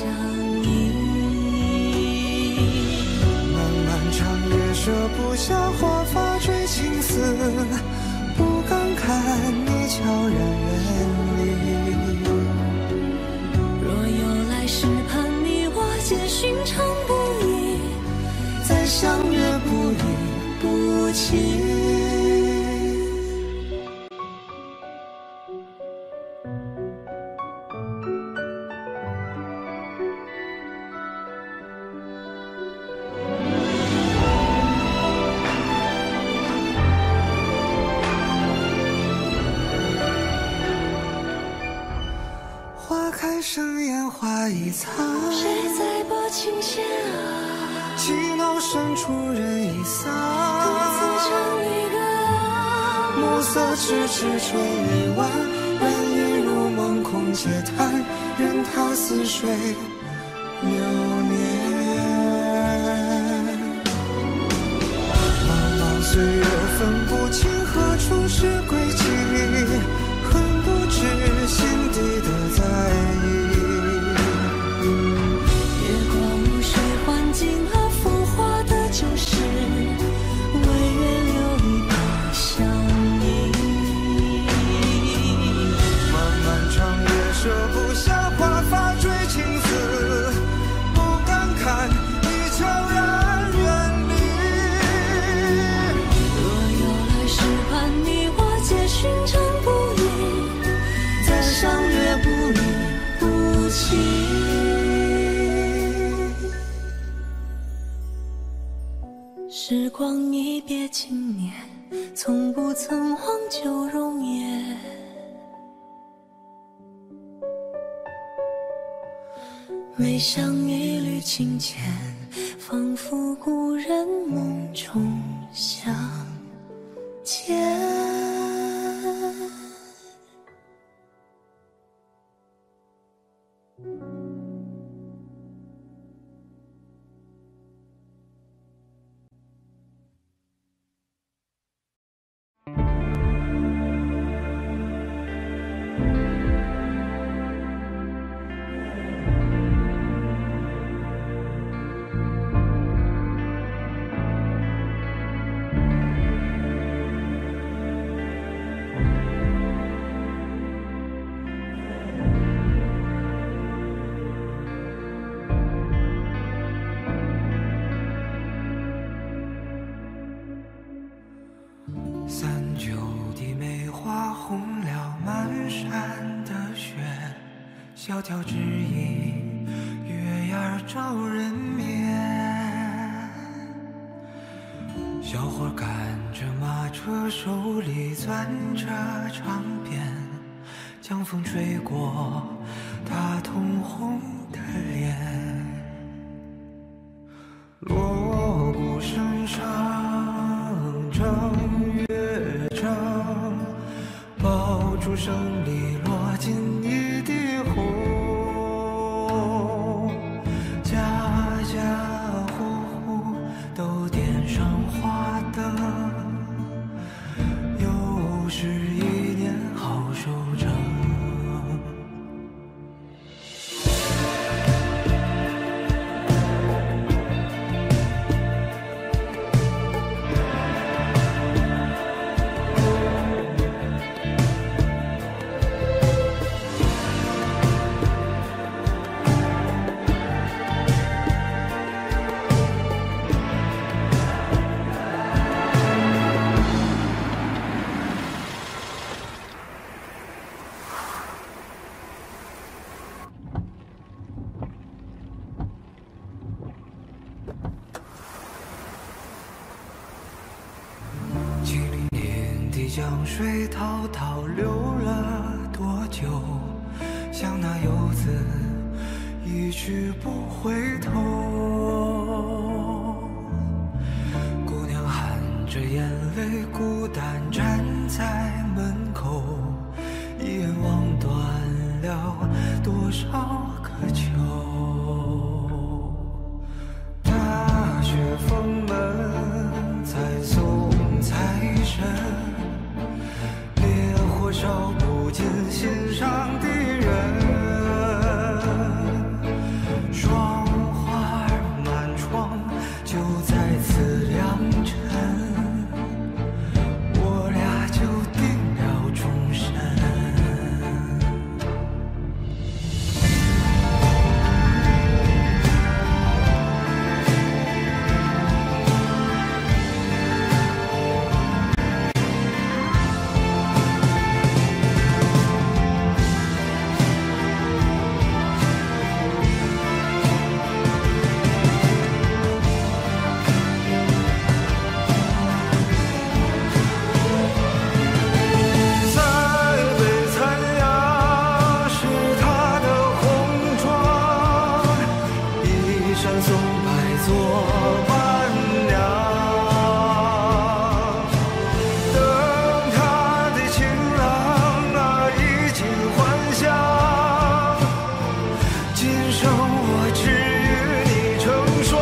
不下华发追青丝，不敢看你悄然远离。 若有来世，盼你我皆寻常不易， 再相约不离不弃。花开生烟花易残， 谁在拨琴弦啊？ 寂寞深处人已散， 独自唱离歌啊。 暮色迟迟春已晚，人已入梦空嗟叹，任他似水流年。茫茫岁月分不清何处是轨迹，恨不知心底的在意。 月光如水换尽了浮华的旧事，唯愿留一把相依。 漫漫长夜舍不下华发追青丝，不敢看你悄然远离。 若有来世，盼你我皆寻常不易，再相约不离不弃。时光一别经年，从不曾忘旧容颜。每想一缕清浅，仿佛故人梦中相见。 三九的梅花红了满山的雪，萧条指引月牙照人面。小伙赶着马车，手里攥着长鞭，江风吹过他通红的脸。锣鼓声声正乐章，爆竹声里落进一地红，家家户户都点上花灯，又是一年好收成。江水滔滔流了多久？像那游子一去不回头。姑娘含着眼泪，孤单站在门口，一眼望断了多少个秋。大雪封门，再送财神。烧不尽心上的人，霜花满窗，就在此良辰。 生我只与你成双。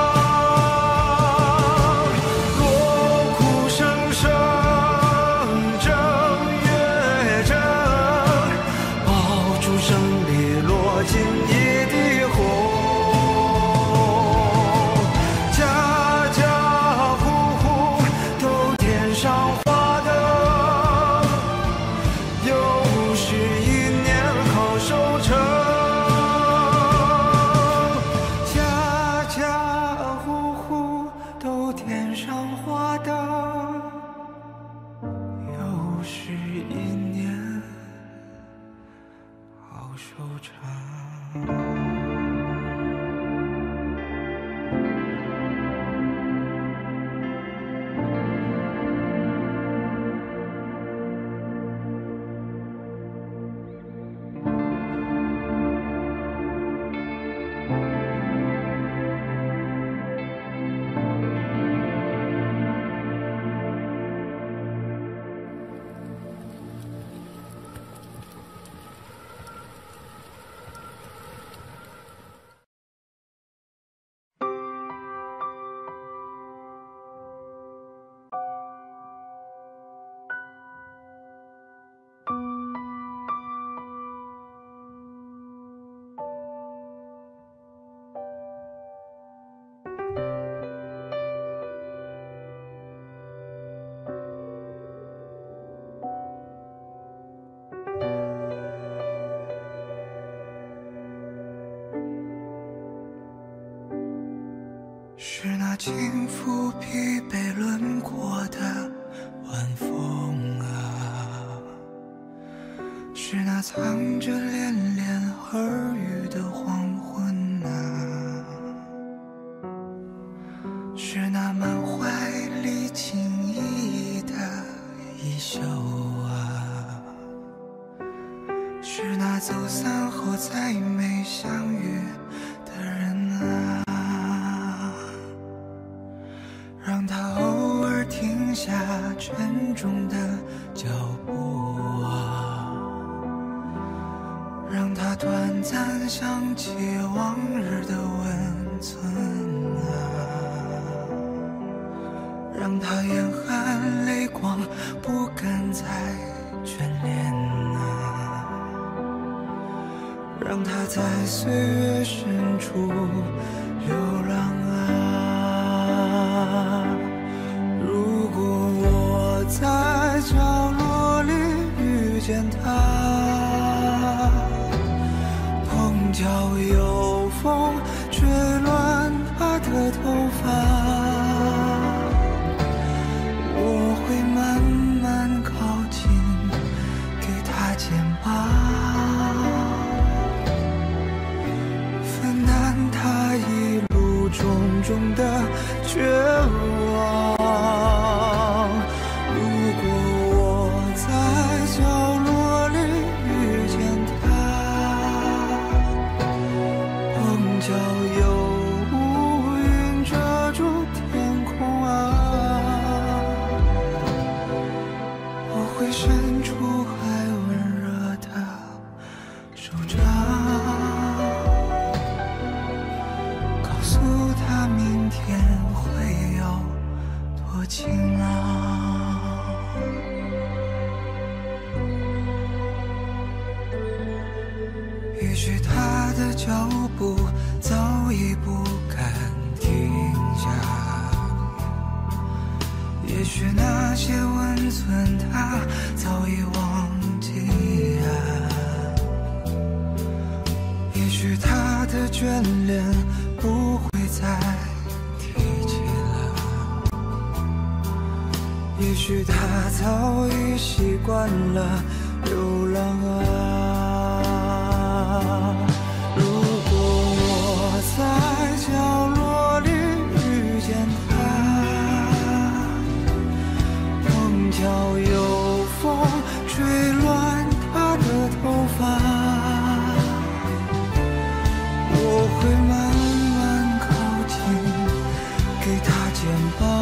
锣鼓声声正月正，爆竹声里落尽一地红。家家户户都点上花灯，又是一年好收成。家家户户都点上花灯，又是一年好收场。是那轻抚疲惫轮廓的晚风啊，是那藏着恋恋耳语的黄昏啊，是那满怀里情意的衣袖啊，是那走散后再没相遇的人啊。让他偶尔停下沉重的脚步啊，让他短暂想起往日的温存啊，让他眼含泪光不敢再眷恋啊，让他在岁月深处流浪啊。如果我在角落里遇见他，碰巧有风吹乱他的头发，我会慢慢靠近，给他肩膀，分担他一路种种的绝望。如果我在角落里遇见他，碰巧有乌云遮住天空啊，我会伸出还温热的手掌，告诉他明天会有多晴朗。也许他的脚步早已不敢停下，也许那些温存他早已忘记啊，也许他的眷恋不会再提起了，也许他早已习惯了流浪啊。如果我在角落里遇见他，碰巧有风吹乱他的头发，我会慢慢靠近，给他肩膀，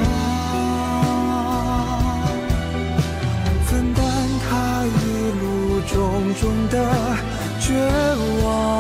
分担他一路种种的绝望。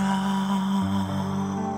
啊。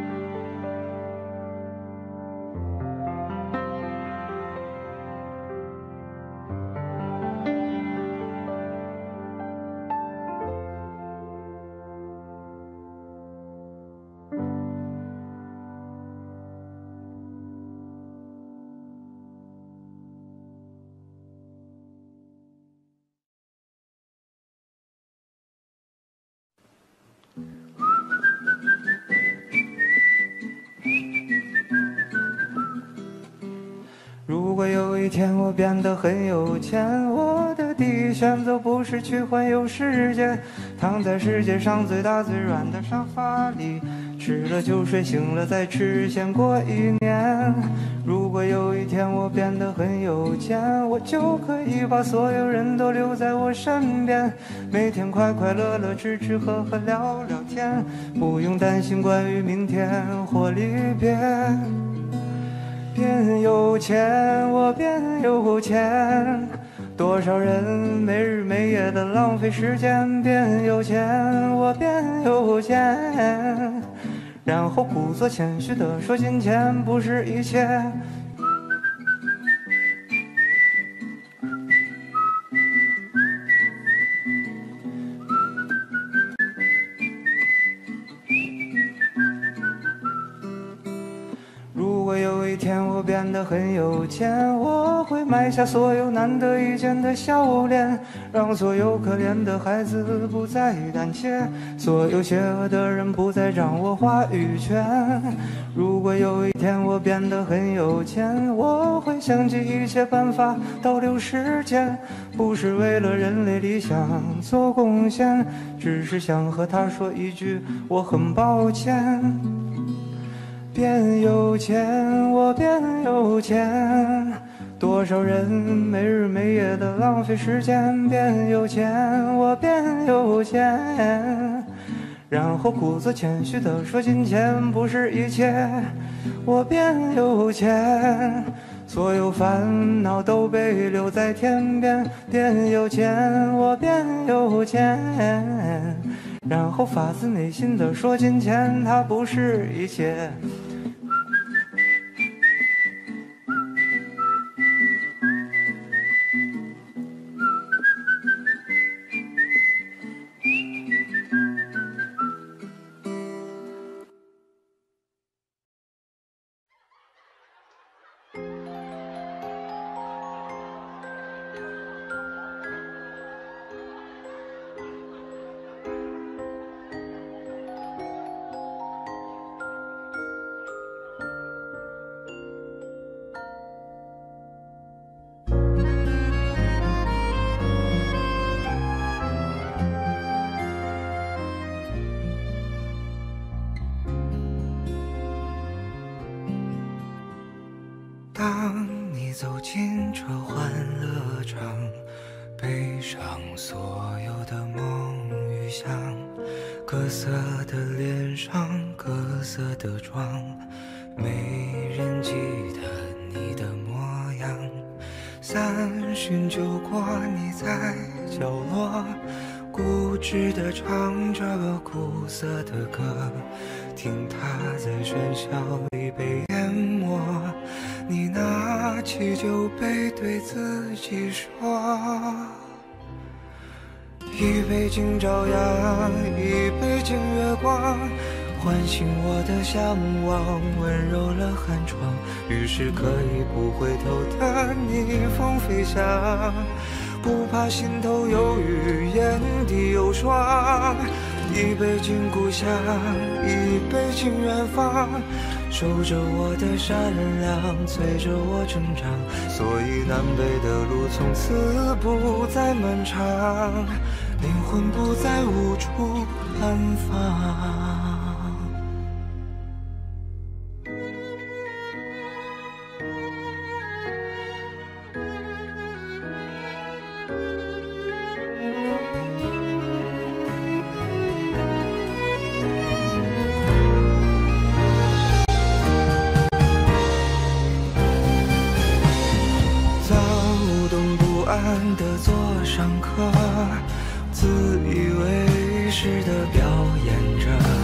如果有一天我变得很有钱，我的第一选择不是去环游世界，躺在世界上最大最软的沙发里，吃了就睡，醒了再吃，先过一年。如果有一天我变得很有钱，我就可以把所有人都留在我身边，每天快快乐乐吃吃喝喝聊聊天，不用担心关于明天或离别。变有钱，我变有钱，多少人没日没夜的浪费时间。变有钱，我变有钱，然后故作谦虚地说金钱不是一切。如果有一天我变得很有钱，我会买下所有难得一见的笑脸，让所有可怜的孩子不再胆怯，所有邪恶的人不再掌握话语权。如果有一天我变得很有钱，我会想尽一切办法倒流时间，不是为了人类理想做贡献，只是想和他说一句我很抱歉。变有钱，我变有钱，多少人没日没夜的浪费时间。变有钱，我变有钱，然后故作谦虚地说金钱不是一切。我变有钱，所有烦恼都被留在天边。变有钱，我变有钱，然后发自内心地说金钱它不是一切。当你走进这欢乐场，背上所有的梦与想，各色的脸上，各色的妆，没人记得你的模样。三巡酒过，你在角落固执地唱着苦涩的歌，听它在喧嚣里被淹没。你拿起酒杯对自己说，一杯敬朝阳，一杯敬月光，唤醒我的向往，温柔了寒窗。于是可以不回头的逆风飞翔，不怕心头有雨，眼底有霜。一杯敬故乡，一杯敬远方，守着我的善良，催着我成长。所以南北的路从此不再漫长，灵魂不再无处安放。的座上客，自以为是的表演着，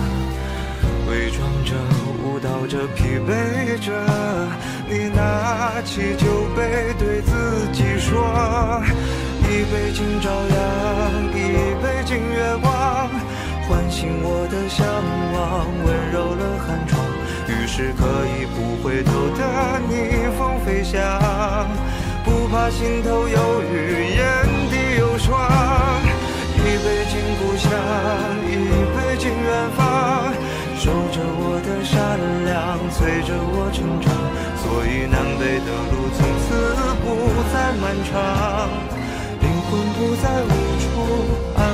着舞蹈着疲惫着，你拿起酒杯对自己说，一杯敬朝阳，一杯敬月光，唤醒我的向往，温柔了寒窗，于是可以不回头的逆风飞翔，不怕心头有雨，眼底有霜。一杯敬故乡，一杯敬远方，守着我的善良，催着我成长，所以南北的路从此不再漫长，灵魂不再无处安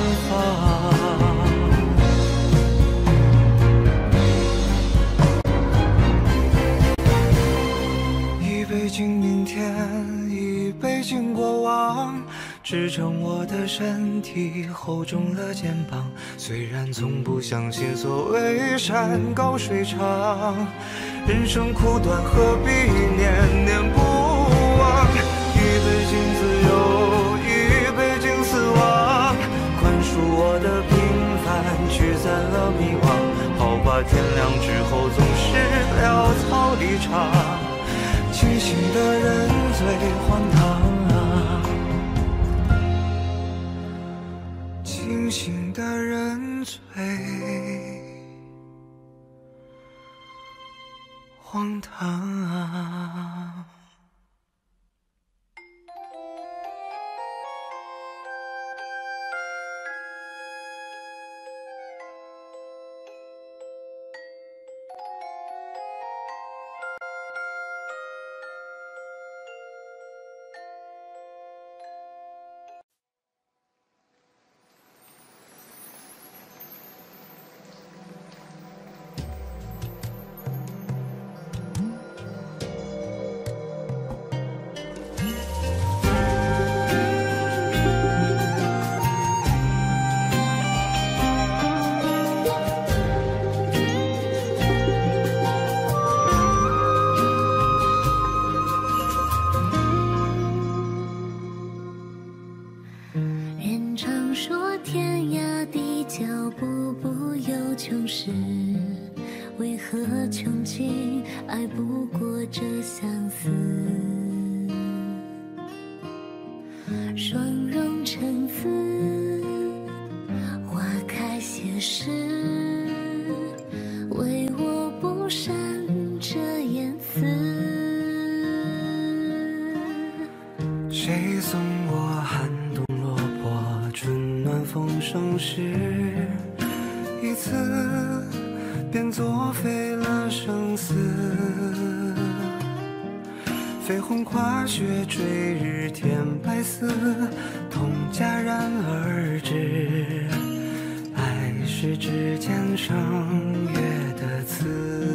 放。一杯敬明天，一杯敬过往，支撑我的身体，厚重了肩膀。虽然从不相信所谓山高水长，人生苦短，何必念念不忘？一杯敬自由，一杯敬死亡，宽恕我的平凡，驱散了迷惘。好吧，天亮之后总是潦草离场，清醒的人最荒唐啊，清醒的人最荒唐啊。 为何穷尽爱不过这相思？双融成丝，花开谢时，唯我不善这言辞。 谁送我寒冬落魄，春暖风生时，一次便作废了生死，绯红跨雪坠日添白丝，痛戛然而止。爱是指尖上月的刺，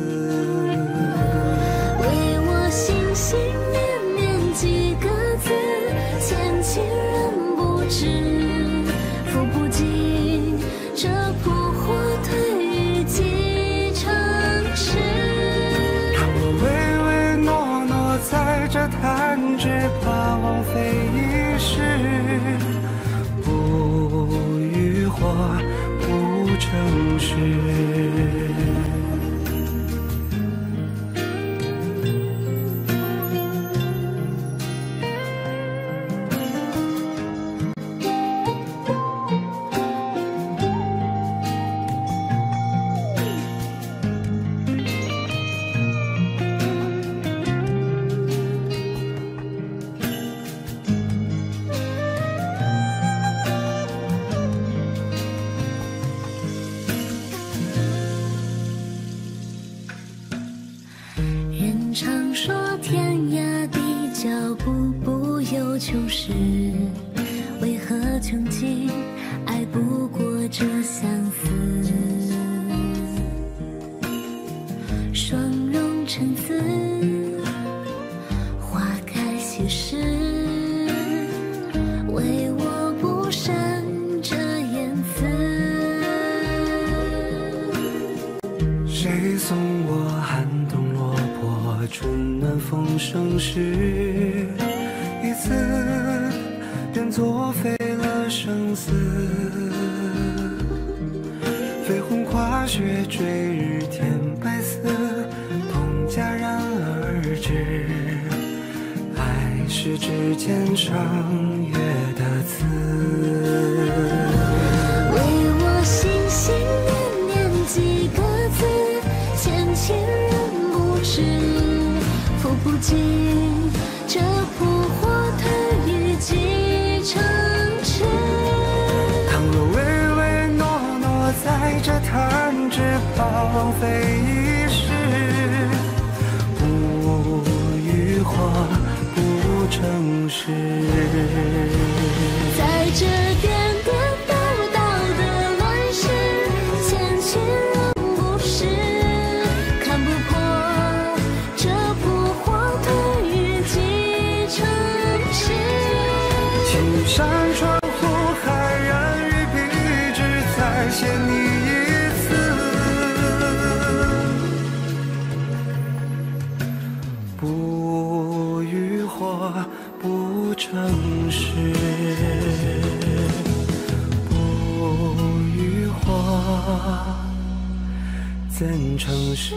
为我心心念念几个字，千情人不知，抚不尽这扑火退于几城池。 让我唯唯诺诺在这弹指，怕枉费一世，不欲或不诚实。 人常说天涯的脚步不由穷时，为何穷尽爱不过这相思？双融成丝，花开谢时，唯我不善这言辞。 谁送我寒冬落魄，春暖风生时，一次便作废了生死，绯红跨雪坠日添白丝， 是指尖上月的字。 为我心心念念几个字，千千人不知，付不尽这扑火的雨几成痴。 倘若唯唯诺诺在这弹指荒废一世，不与火不成事。 在这颠颠倒倒的乱世，千千人不识，看不破这扑火的雨几成痴。 青山窗户酣然于笔直，再写你一次。不与火不成事，不与火怎成事？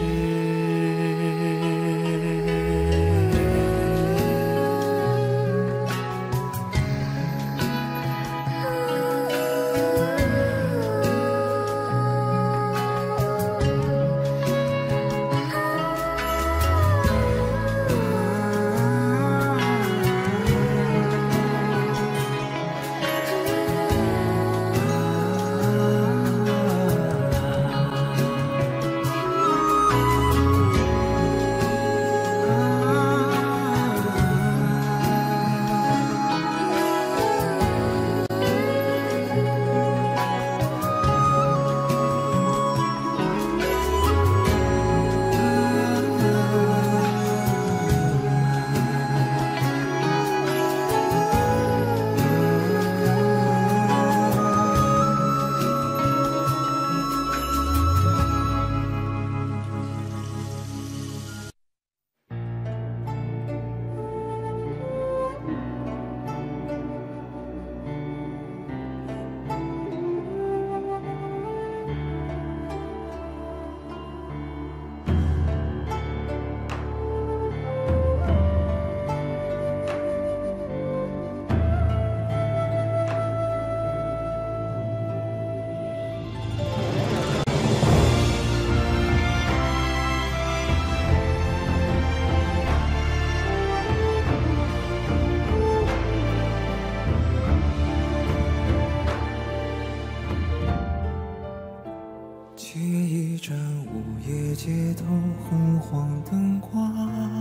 借一盏午夜街头昏黄灯光，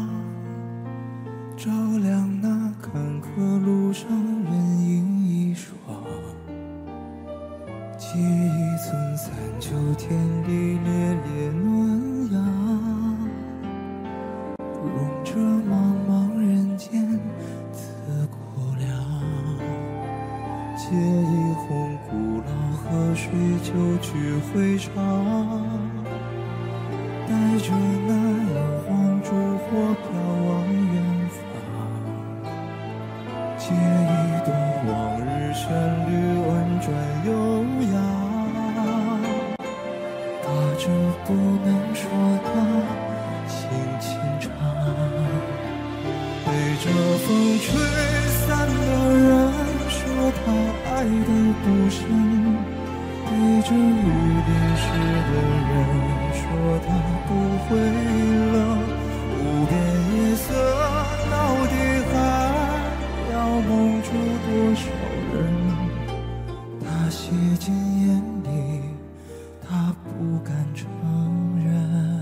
照亮那坎坷路上人影一双。借一寸三九天里烈烈暖阳，融这茫茫人间自顾量。借一泓古老河水久去回肠，带着那摇晃烛火飘往远方。借一段往日旋律婉转悠扬，把这不能说的轻轻唱。对着风吹散的人说他爱的不深，对着雨淋湿的人说他不会冷。无边夜色到底还要蒙住多少人？他写进眼里，他不敢承认。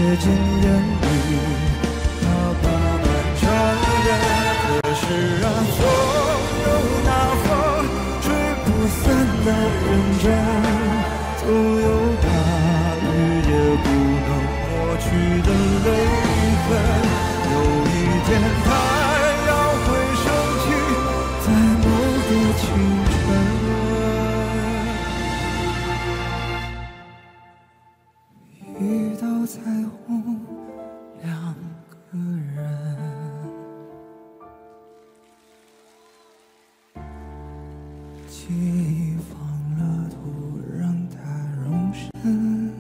接近言语，那不敢承认。可是啊，总有那风吹不散的认真，总有大雨也不能抹去的泪痕。有一天，太阳会升起，在某个清晨。一道彩虹，两个人，记忆放了土，让它容身，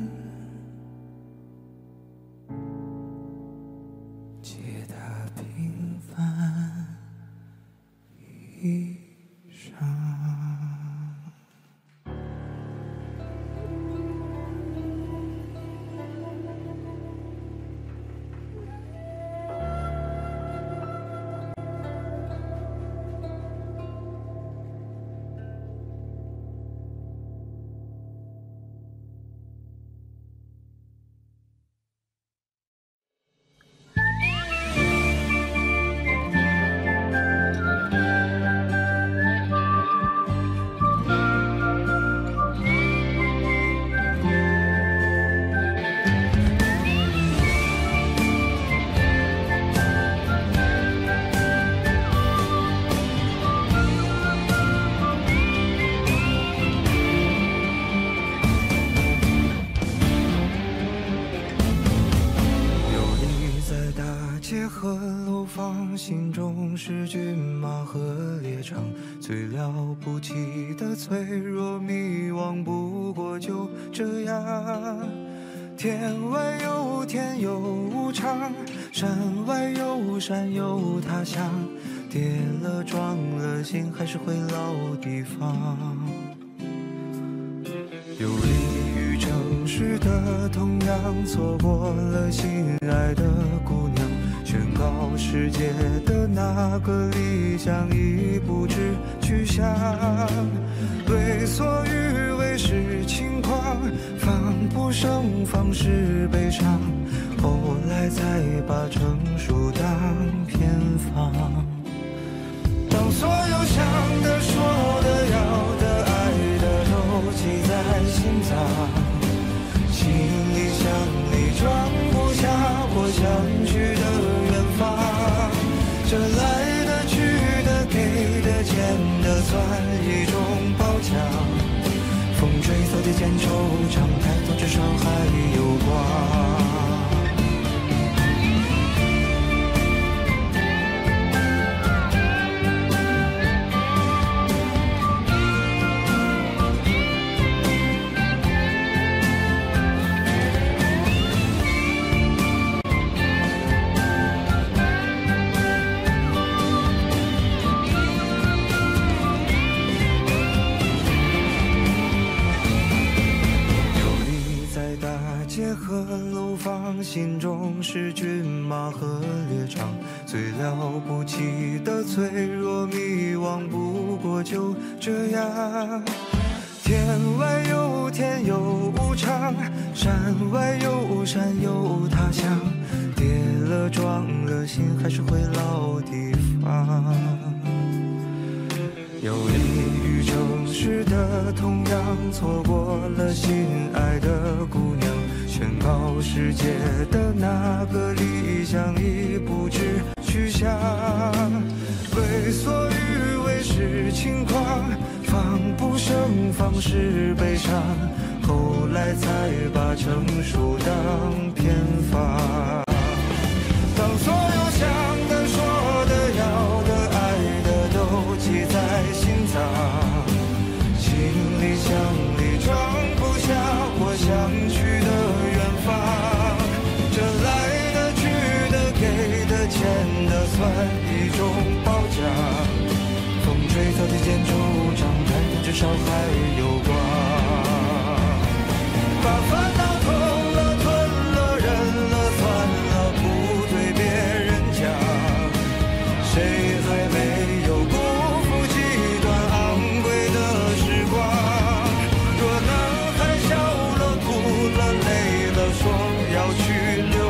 借它平凡一生。和楼房，心中是骏马和猎场，最了不起的脆弱迷惘，不过就这样。天外有天有无常，山外有山有他乡，跌了撞了心还是回老地方。游离于城市的同样，错过了心爱的姑娘，宣告世界的那个理想已不知去向。为所欲为是轻狂，防不胜防是悲伤，后来才把成熟当偏方。当所有想的说的要的爱的都记在心脏，行李箱里装不下我想去的远方。这来的去的给的欠的算一种褒奖。风吹走的间惆怅，抬头至少还有光。和楼房，心中是骏马和猎场，最了不起的脆弱迷惘，不过就这样。天外有天有无常，山外有山有他乡，跌了撞了心还是回老地方。游离于城市的同样，错过了心爱的姑娘，宣告世界的那个理想已不知去向。为所欲为是轻狂，防不胜防是悲伤，后来才把成熟当偏方。当所有想的说的要的爱的都记在心脏，行李箱里装不下我想去的远方。这来的去的给的欠的算一种褒奖。风吹草低见惆怅，抬头至少还有光。把烦恼吞了吞了忍了算了，不对别人讲。谁还没有辜负几段昂贵的时光？若男孩笑了哭了累了说要去流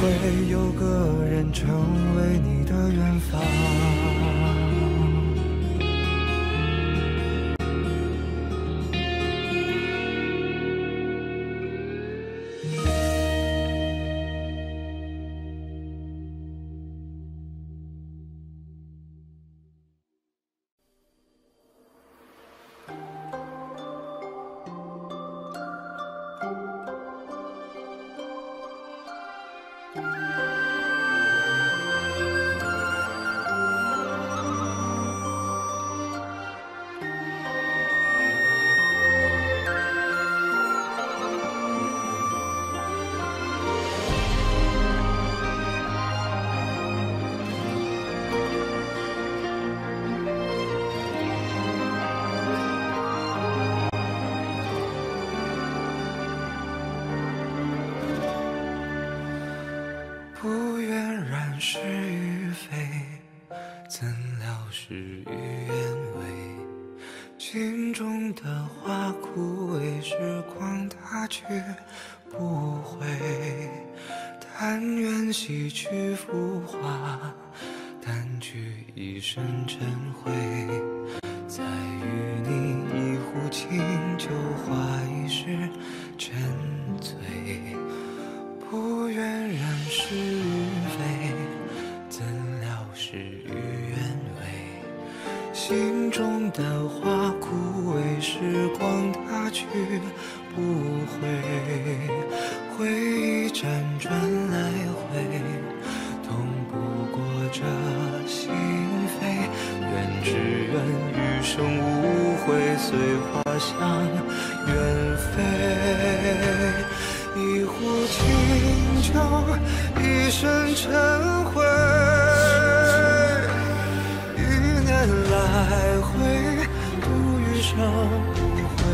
会有个人成为你的远方。不愿染是与非，怎料事与愿违。心中的花枯萎，时光它却不回。但愿洗去浮华，淡去一身尘灰。再与你一壶清酒，话一世沉醉。不愿染是与非，怎料事与愿违。心中的花枯萎，时光它去不回。回忆辗转来回，痛不过这心扉。愿只愿余生无悔，随花香远飞。一壶清酒，一身尘灰。一年来回，度余生无悔。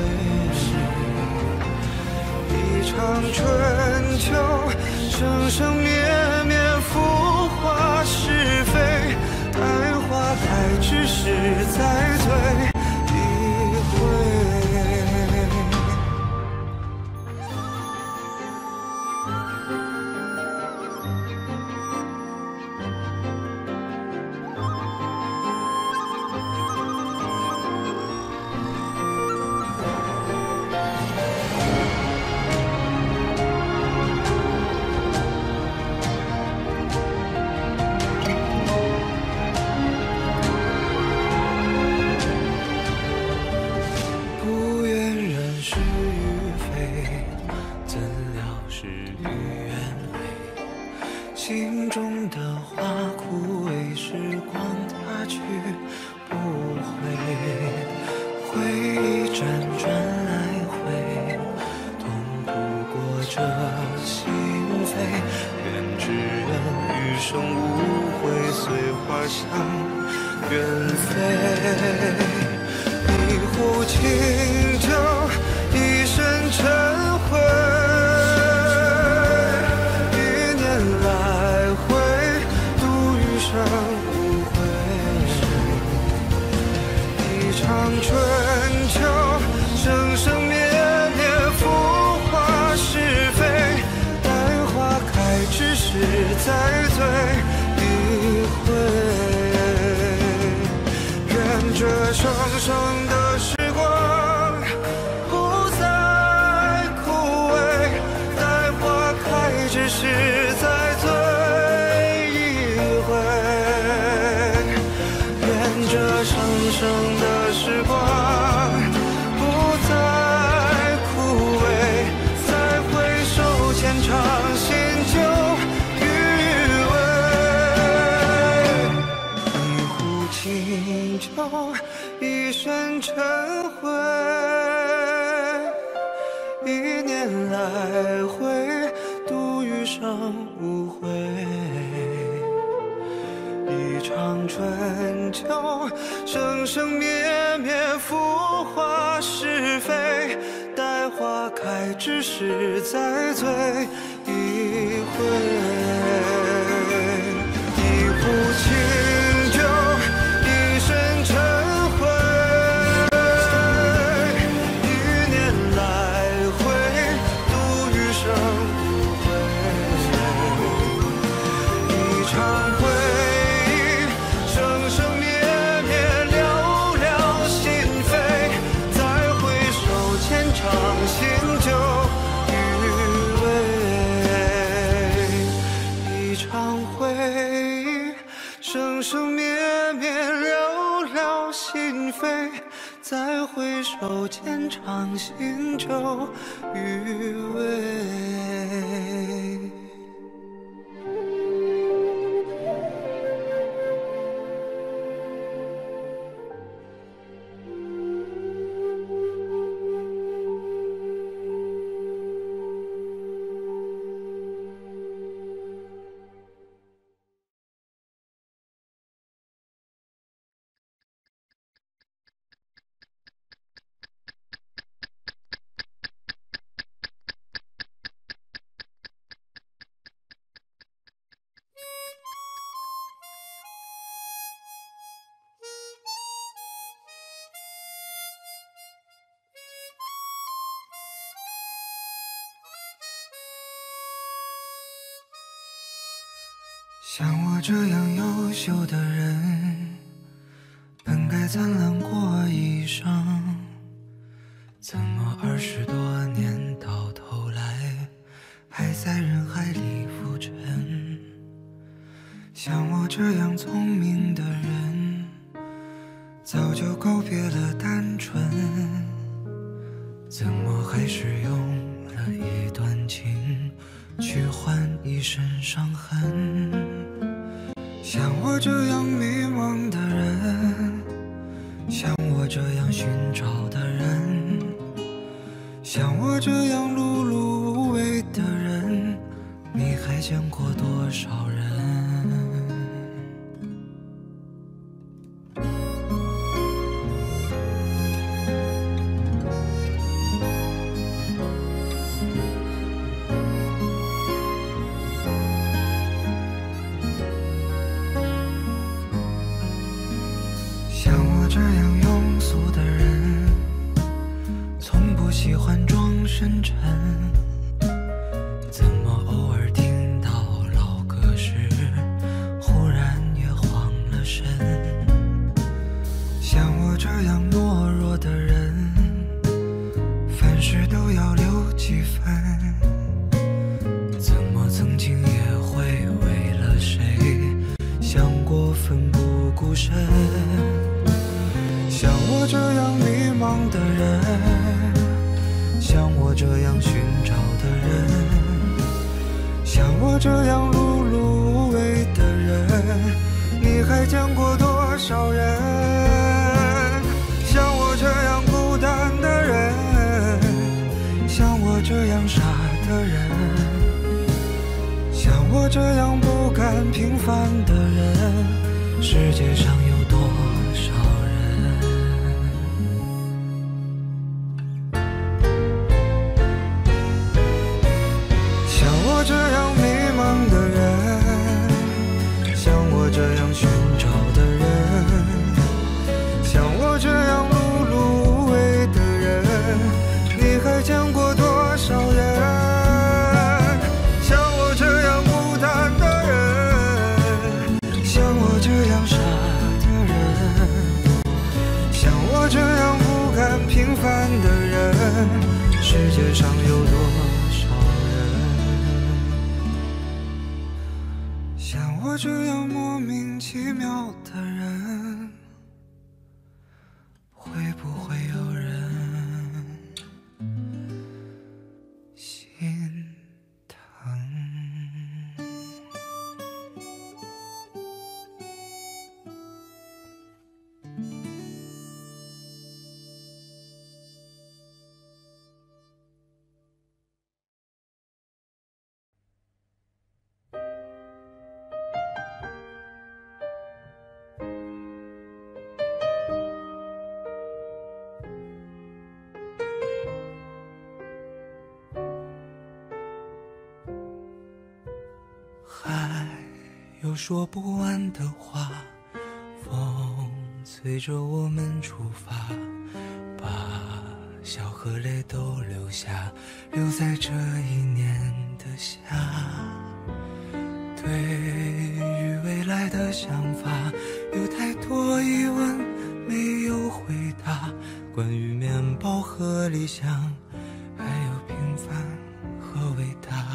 一场春秋，生生灭灭，浮华是非。待花开之时，再醉一回。心中的花枯萎，时光它去不回。回忆辗转来回，痛不过这心扉。愿只愿余生无悔，随花香远飞。一壶清酒，一身尘灰。春秋，生生灭灭，浮华是非。待花开之时，再醉一回。愿这生生的时光不再枯萎。待花开之时，再醉一回。愿这生生的时光不再枯萎，再回首前场新旧余味。一壶清酒，一身尘灰。一年来回，度余生无悔。一场春秋，生生灭灭，浮华是非。待花开之时，再醉一回。一壶清酒，一身尘灰。一年来回，度余生无悔。 飞，再回首间长行旧余味。像我这样优秀的人，本该灿烂过一生，怎么二十多年到头来，还在人海里浮沉？像我这样聪明的人，早就告别了单纯，怎么还是用了一段情去换一身伤痕？像我这样迷茫的人，像我这样寻找的人，像我这样碌碌无为的人，你还见过多少人？这样庸俗的人，从不喜欢装深沉，怎么偶尔听到老歌时，忽然也慌了神？像我这样懦弱的人，凡事都要留几分，怎么曾经也会为了谁想过奋不顾身？像我这样迷茫的人，像我这样寻找的人，像我这样碌碌无为的人，你还见过多少人？像我这样孤单的人，像我这样傻的人，像我这样不甘平凡的人，世界上有多少人？这样迷茫的人，像我这样寻找的人，像我这样碌碌无为的人，你还见过多少人？像我这样孤单的人，像我这样傻的人，像我这样不甘平凡的人，世界上有多少人？像我这样莫名其妙的人，会不会有人心疼？还有说不完的话，风随着我们出发，把笑和泪都留下，留在这一年的夏。对于未来的想法，有太多疑问没有回答，关于面包和理想，还有平凡和伟大。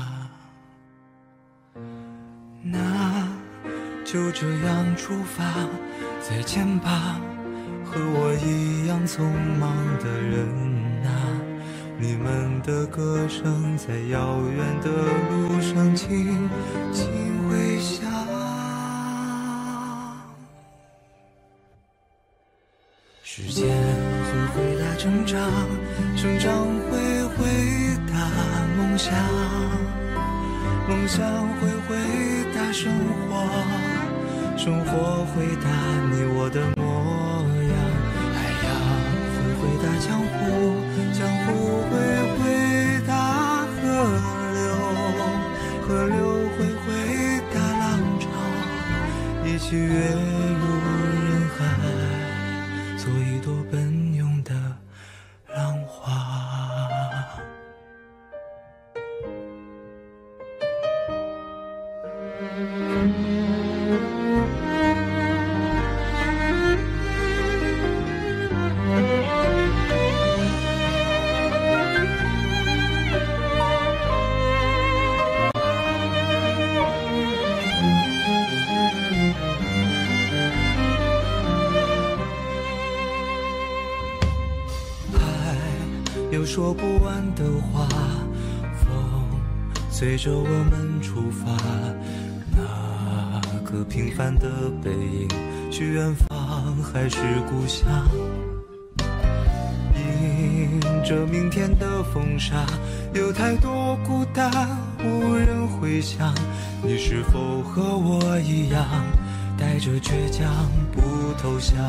那就这样出发，再见吧， 和我一样匆忙的人啊，你们的歌声在遥远的路上轻轻回响。时间会回答成长，成长会回答梦想，梦想会回答生活，生活回答你我的模样，海洋会回答江湖，江湖会回答河流，河流会回答浪潮，一起跃入人海，做一朵奔涌的浪花。有说不完的话，风随着我们出发，那个平凡的背影，是远方还是故乡？迎着明天的风沙，有太多孤单无人回响，你是否和我一样，带着倔强不投降？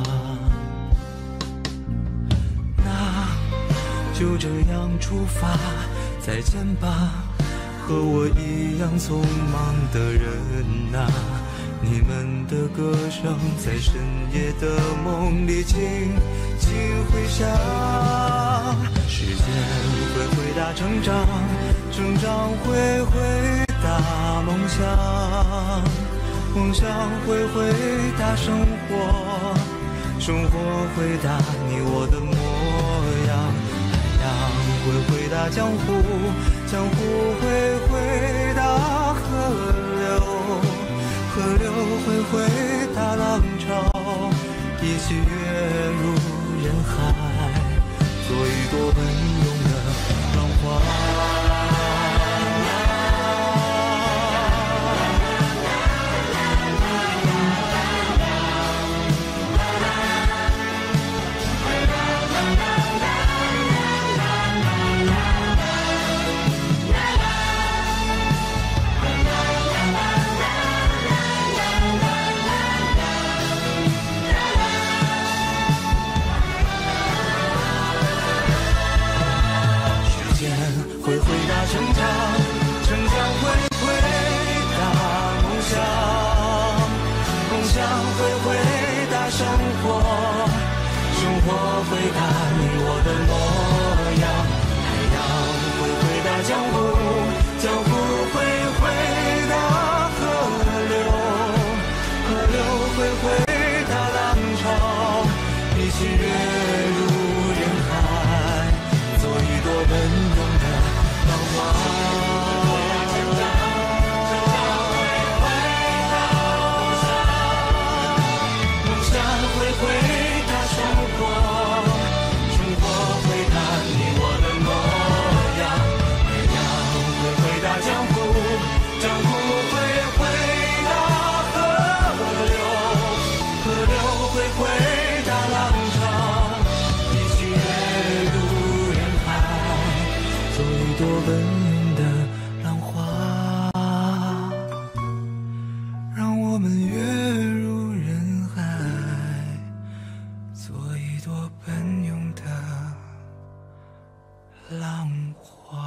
就这样出发，再见吧，和我一样匆忙的人啊，你们的歌声在深夜的梦里轻轻回响。时间会回答成长，成长会回答梦想，梦想会回答生活，生活回答你我的模样，会回答江湖，江湖会回答河流，河流会回答浪潮，一起跃入人海，做一朵奔涌的浪花。会回答成长，成长会回答梦想，梦想会回答生活，生活回答你我的模样，海洋会回答江湖，江湖会回答河流，河流会回答浪潮，一起跃入人海，做一朵奔涌的浪花。多奔涌的浪花，让我们跃入人海，做一朵奔涌的浪花。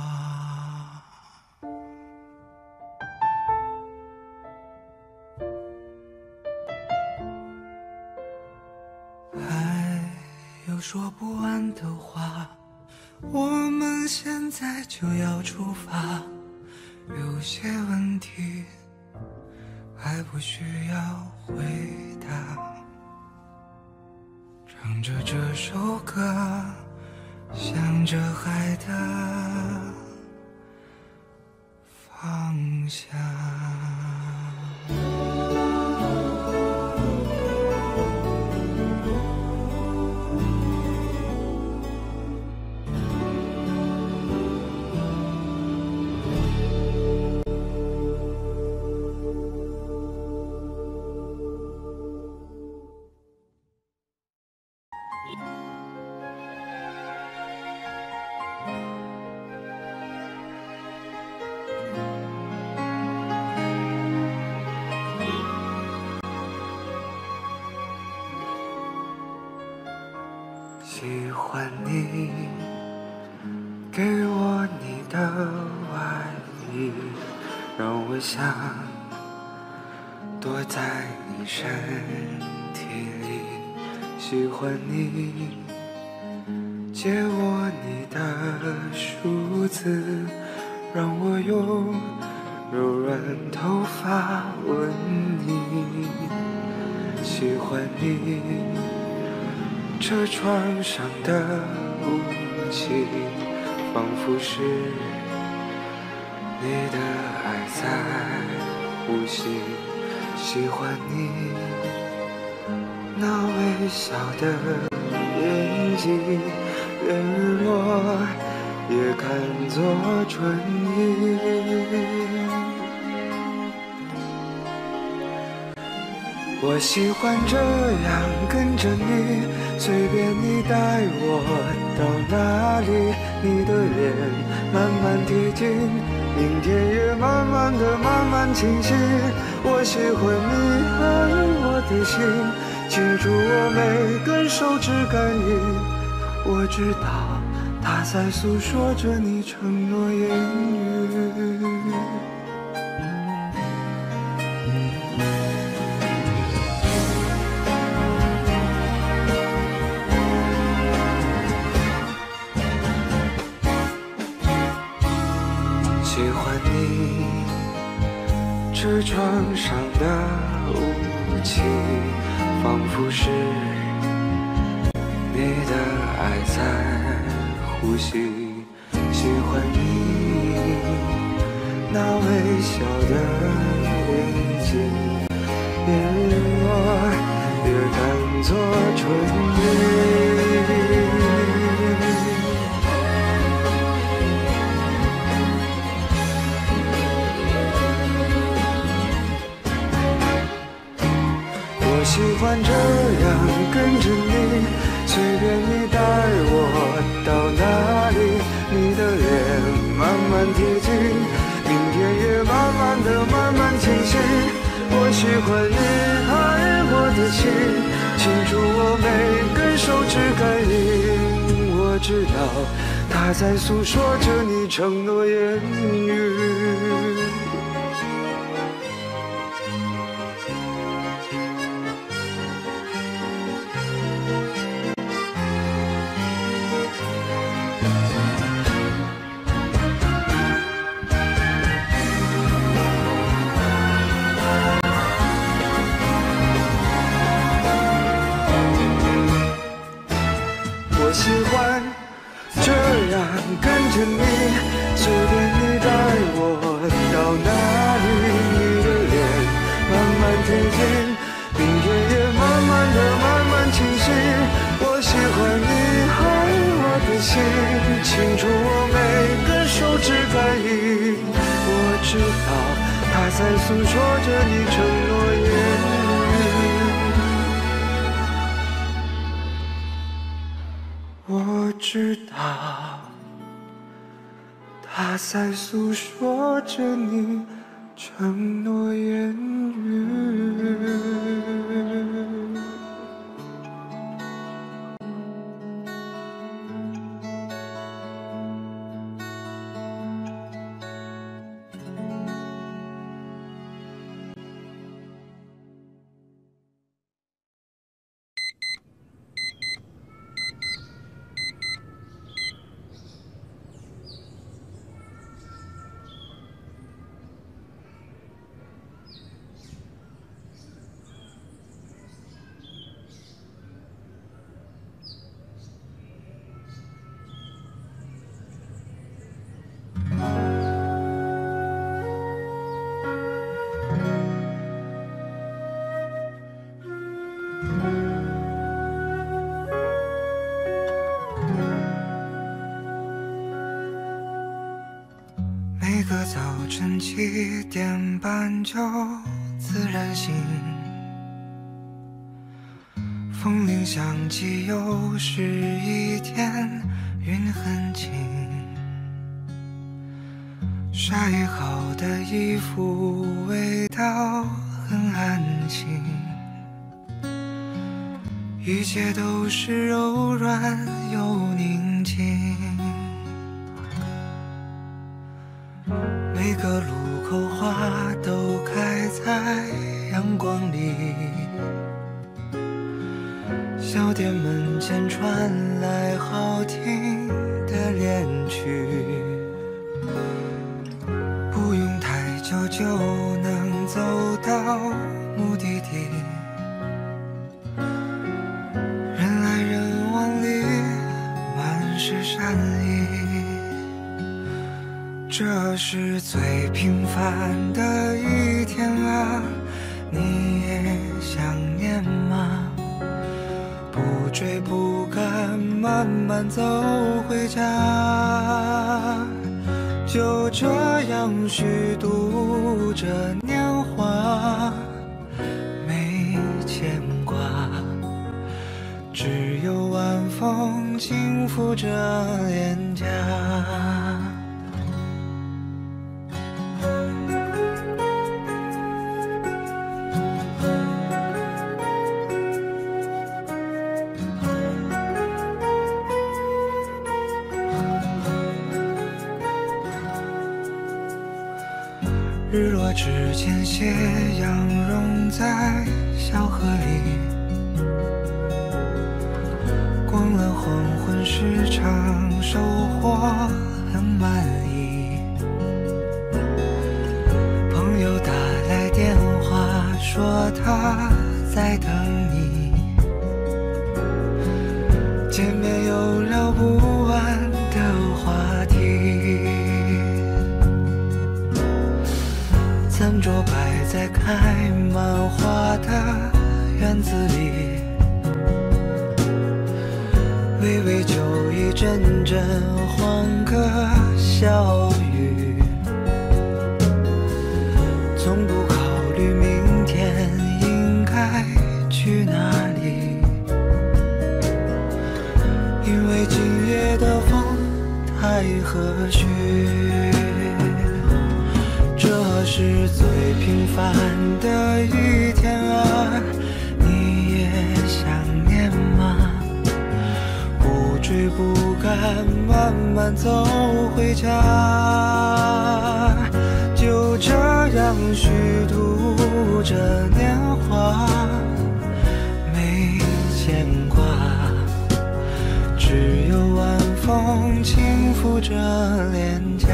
还有说不完的话，我们现在就要出发，有些问题还不需要回答。唱着这首歌，向着海的方向。 喜欢你，给我你的外衣，让我想躲在你身体里。喜欢你，借我你的梳子，让我用柔软头发吻你。喜欢你，车窗上的雾气，仿佛是你的爱在呼吸。喜欢你那微笑的眼睛，连日落也看作春意。我喜欢这样跟着你，随便你带我到哪里，你的脸慢慢贴近，明天也慢慢的慢慢清晰。我喜欢你爱我的心，清楚我每根手指感应。我知道它在诉说着你承诺言语。喜欢你车窗上的雾气，仿佛是你的爱在呼吸。喜欢你那微笑的眼睛，连日落也看作春意。我喜欢这样跟着你，随便你带我到哪里，你的脸慢慢贴近，明天也慢慢的慢慢清晰。我喜欢你爱我的心，清楚我每根手指感应。我知道它在诉说着你承诺言语。我喜欢这样跟着你，随便你带我到哪里，你的脸慢慢贴近，明天也慢慢的慢慢清晰。我喜欢你爱我的心，清楚我每根手指感应。我知道它在诉说着你承诺言语。我知道，它在诉说着你承诺言语。每个早晨七点半就自然醒，风铃响起，又是一天，云很轻，晒好的衣服味道很安心， 一切都是柔软又宁静。每个路口花都开在阳光里，小店门前传来好听的恋曲，不用太久就能走到目的地，人来人往里满是善意。这是最平凡的一天啊，你也想念吗？不追不赶，慢慢走回家，就这样虚度着年华，没牵挂，只有晚风轻拂着脸颊。日落之前，斜阳融在小河里，逛了黄昏市场，收获很满意。朋友打来电话说他在等你，见面有聊不完的话题。餐桌摆在开满花的院子里，微微酒意，阵阵欢歌笑语，从不考虑明天应该去哪里，因为今夜的风太和煦。这是最平凡的一天啊，你也想念吗？不追不赶，慢慢走回家，就这样虚度着年华，没牵挂，只有晚风轻拂着脸颊。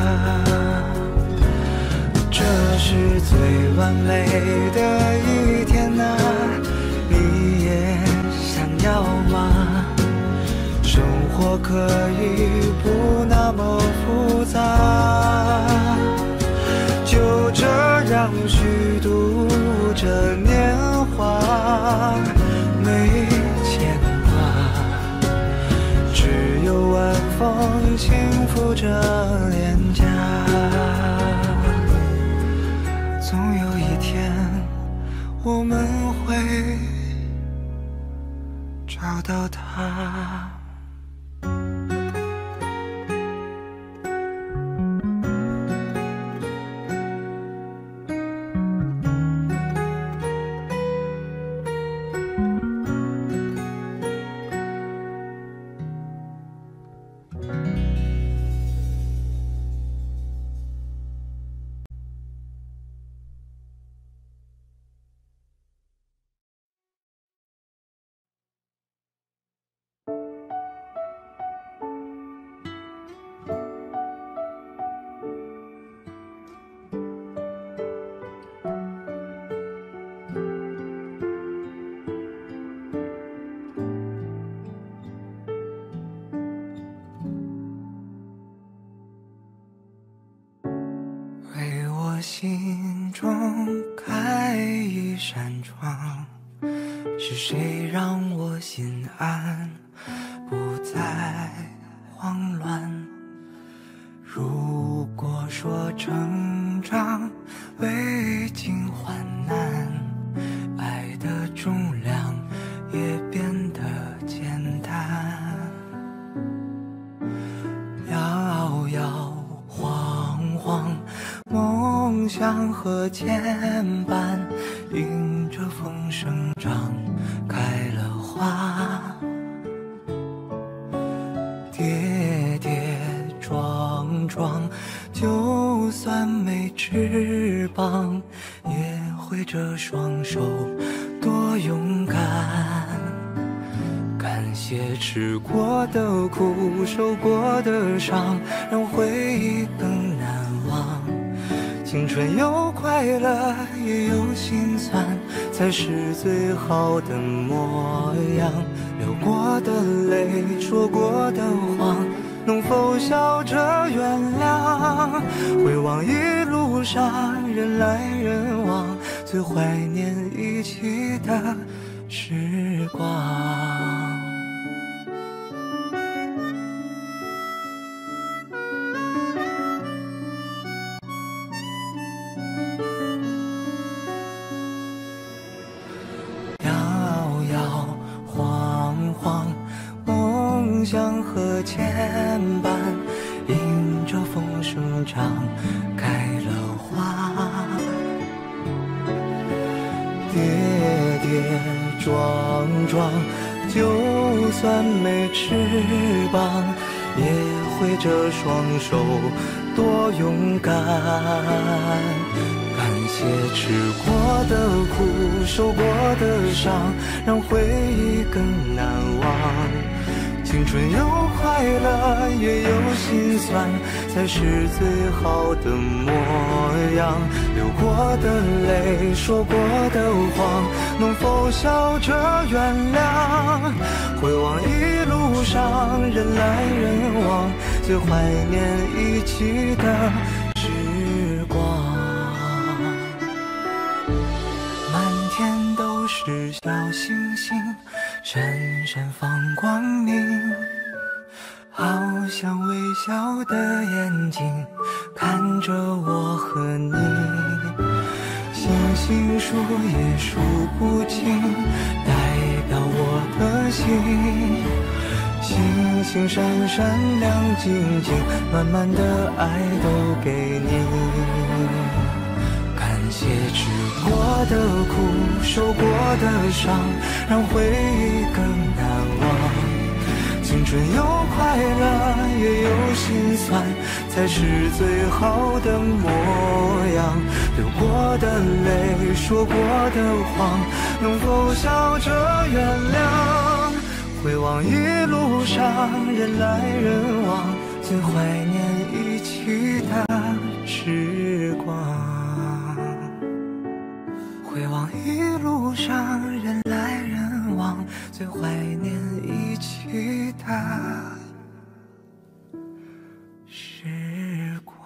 这是最完美的一天啊，你也想要吗？生活可以不那么复杂，就这样虚度着年华，没牵挂，只有晚风轻拂着脸颊。总有一天，我们会找到它。心中开一扇窗，是谁让我心安，不再慌乱？如果说成长未经患难，爱的重量也变得简单。摇摇晃晃，梦想和牵绊，迎着风生长，开了花， 翅膀，也挥着双手，多勇敢。感谢吃过的苦，受过的伤，让回忆更难忘。青春有快乐，也有心酸，才是最好的模样。流过的泪，说过的谎，能否笑着原谅？回望一路上人来人往，最怀念一起的时光。梦想和牵绊，迎着风生长，开了花。跌跌撞撞，就算没翅膀，也挥着双手，多勇敢。感谢吃过的苦，受过的伤，让回忆更难忘。青春有快乐，也有心酸，才是最好的模样。流过的泪，说过的谎，能否笑着原谅？回望一路上人来人往，最怀念一起的时光。满天都是小星星，闪闪放光明，好像微笑的眼睛看着我和你。星星数也数不尽，代表我的心。星星闪闪亮晶晶，满满的爱都给你。感谢吃过的苦，受过的伤，让回忆更难忘。青春有快乐，也有心酸，才是最好的模样。流过的泪，说过的谎，能否笑着原谅？回望一路上人来人往，最怀念一起的时光。回望一路上人来人往，最怀念一起的时光。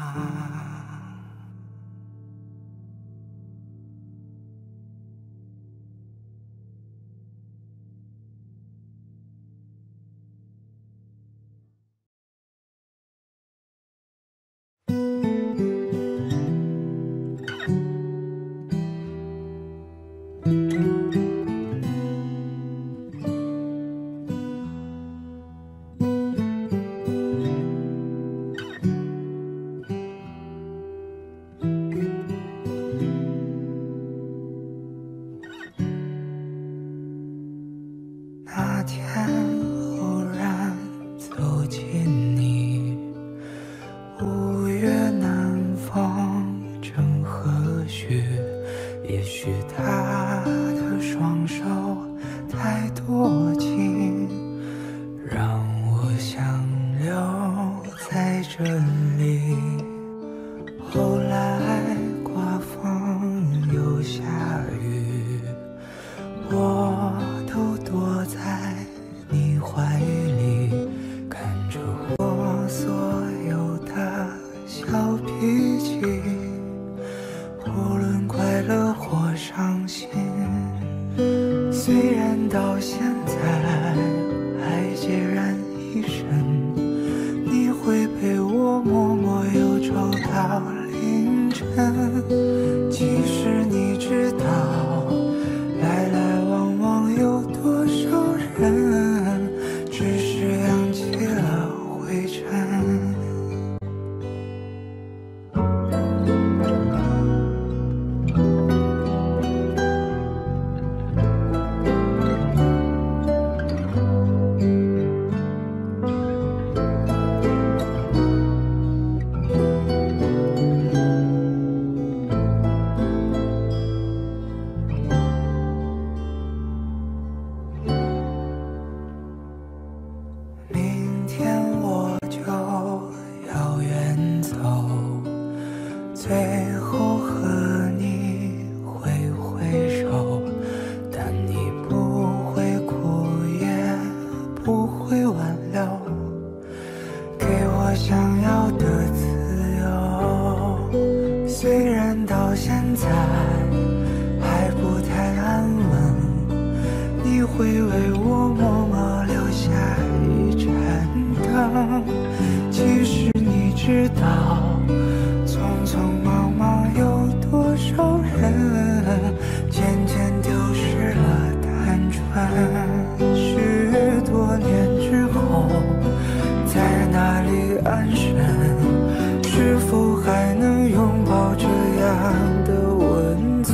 那天忽然走近你，五月南风正和煦，也许他的双手太多情，让我想留在这里。后来刮风又下雨，我都躲在你怀里，看着我所有的小脾气，无论快乐或伤心。虽然到现在还孑然一身，你会陪我默默忧愁到凌晨。其实你知道，来来往往有多少人，只是扬起了灰尘。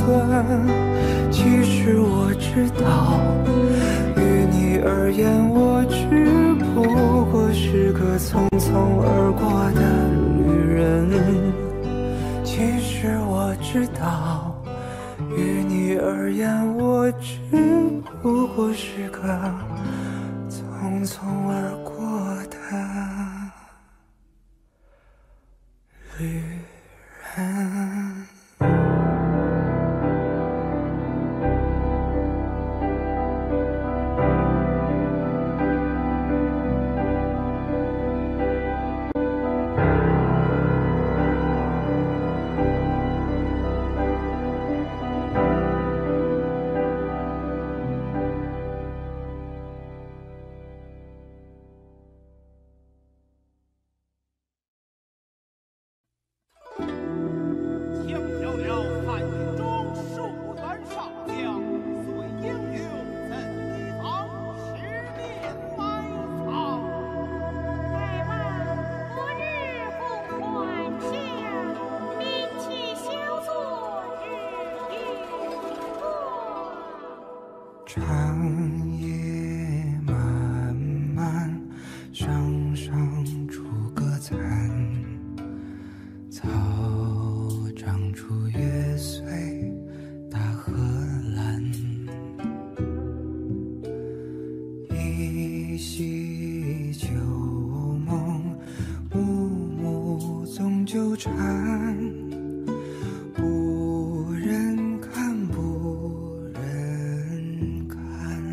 寸。其实我知道，于你而言，我只不过是个匆匆而过的旅人。其实我知道，于你而言，我只不过是个匆匆而过的旅人。长夜漫漫，上上出个残，草长出月碎大河蓝。依稀旧梦，暮暮总纠缠。不忍看，不忍看。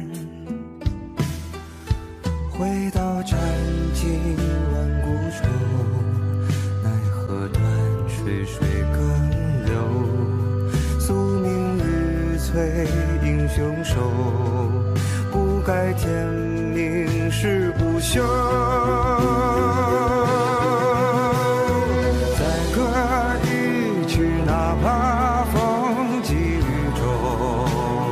回到斩尽万古愁，奈何断水水更流。宿命日催英雄手，不改天命誓不休。再歌一曲，哪怕风起雨骤，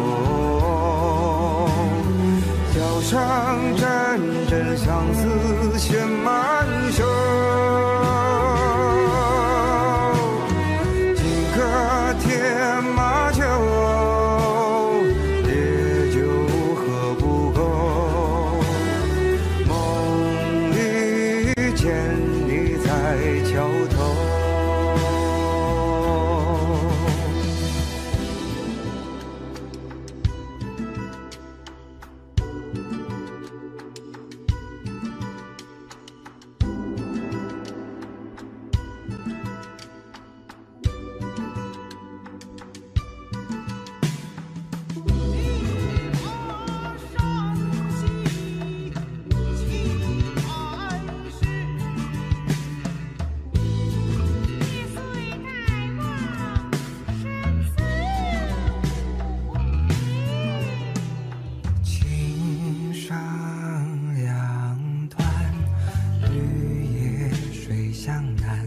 桥上阵阵相思牵满袖。几个天马酒，烈酒喝不够。梦里见你在桥头。青上两端，绿叶水向南。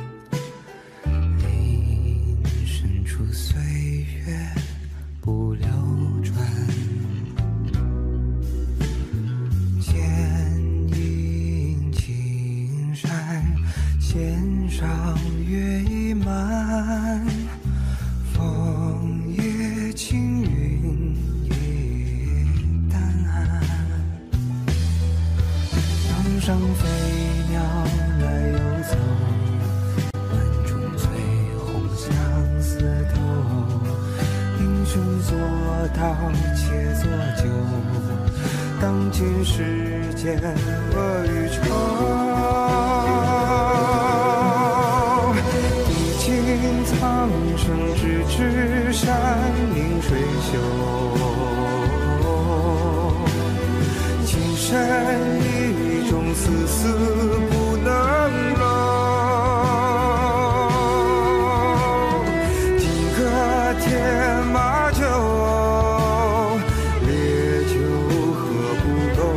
林深处岁月不流转，剪影青山，线上月已满。枫叶轻云也淡，江上飞鸟来又走，暗中醉红相思头。英雄做到且做酒，当今世间恶与仇。历经苍生咫尺，山明水秀。情深意重，丝丝不能漏。几个天马酒，烈酒喝不够。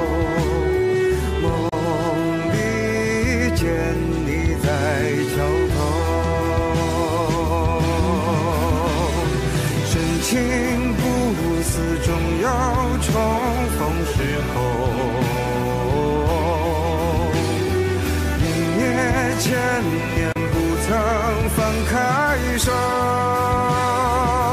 梦里见你在桥头。深情不死，终要重逢时候。泯灭千年，不曾放开手。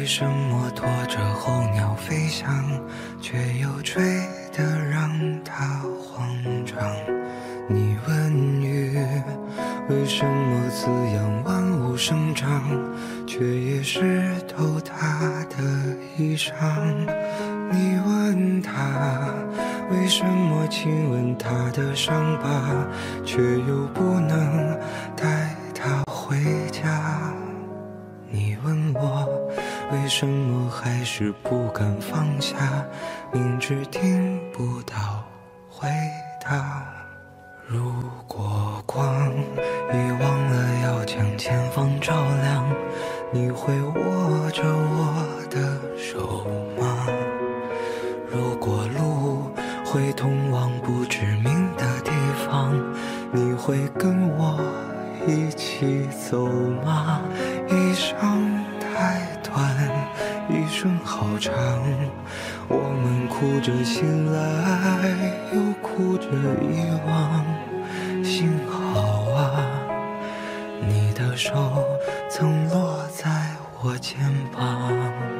什么拖着候鸟飞翔，却又追得让它慌张？你问雨为什么滋养万物生长，却也湿透它的衣裳？你问他为什么亲吻他的伤疤，却又不能带他回家？你问我为什么还是不敢放下，明知听不到回答。如果光已忘了要将前方照亮，你会握着我的手吗？如果路会通往不知名的地方，你会跟我一起走吗？一生太短，一生好长，我们哭着醒来，又哭着遗忘。幸好啊，你的手曾落在我肩膀，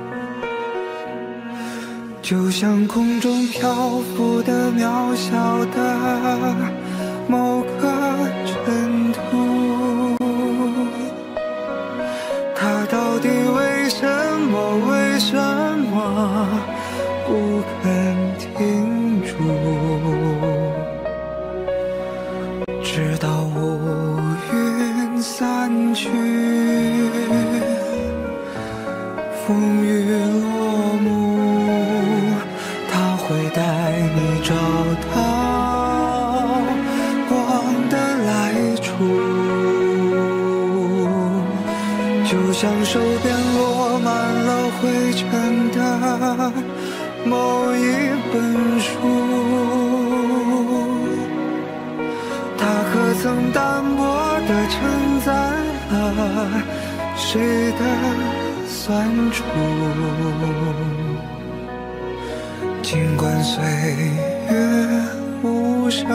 就像空中漂浮的渺小的某个尘土。它到底为什么为什么不肯停住？直到乌云散去，风雨落幕，它会带你找到光的来处。就像手边落满了灰尘的某一本书，它可曾单薄地承载了谁的酸楚？尽管岁月无声，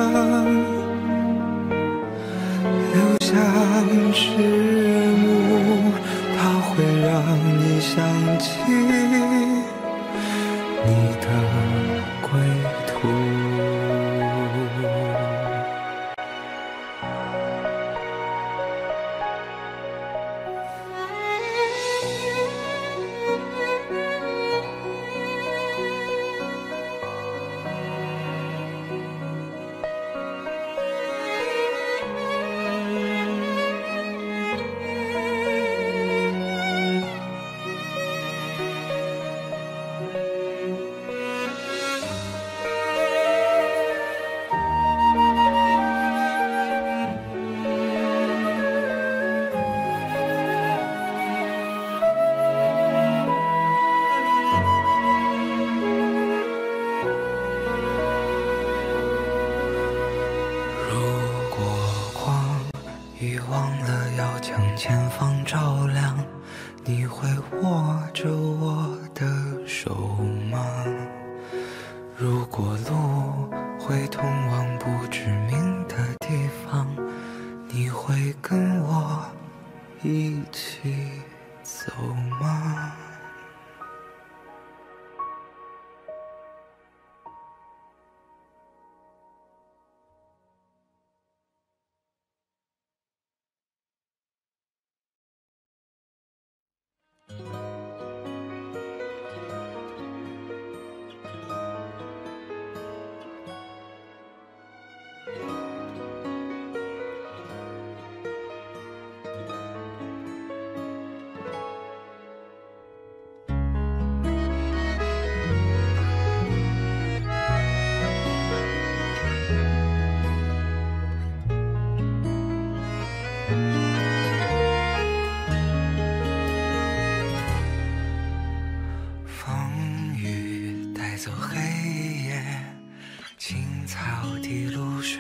留下迟暮，它会让你想起你的归途。遗忘了要将前方照亮，你会握着我的手吗？如果路会通往不知名的地方，你会跟我一起走吗？走黑夜，青草地露水，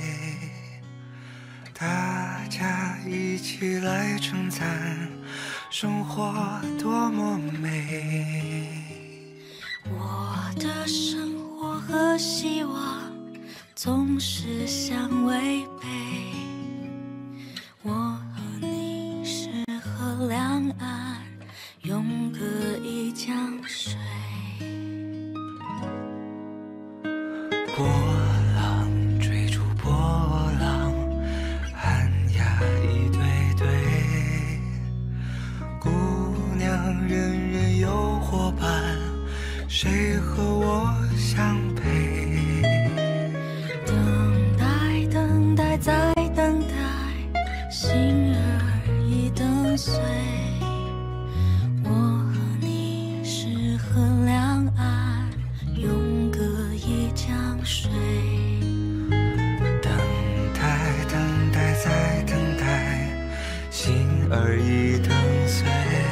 大家一起来称赞生活多么美。 我的生活和希望总是相违背，我和你是河两岸，永隔波浪追逐波浪，寒鸦一对对，姑娘人人有伙伴，谁和我相陪？ 等待，等待，再等待，心儿已等碎。我和你是河两岸，永隔一江水。 等待，等待，再等待，心儿已等碎。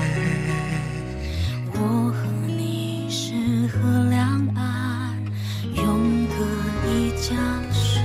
我和你是河两岸，永隔一江水。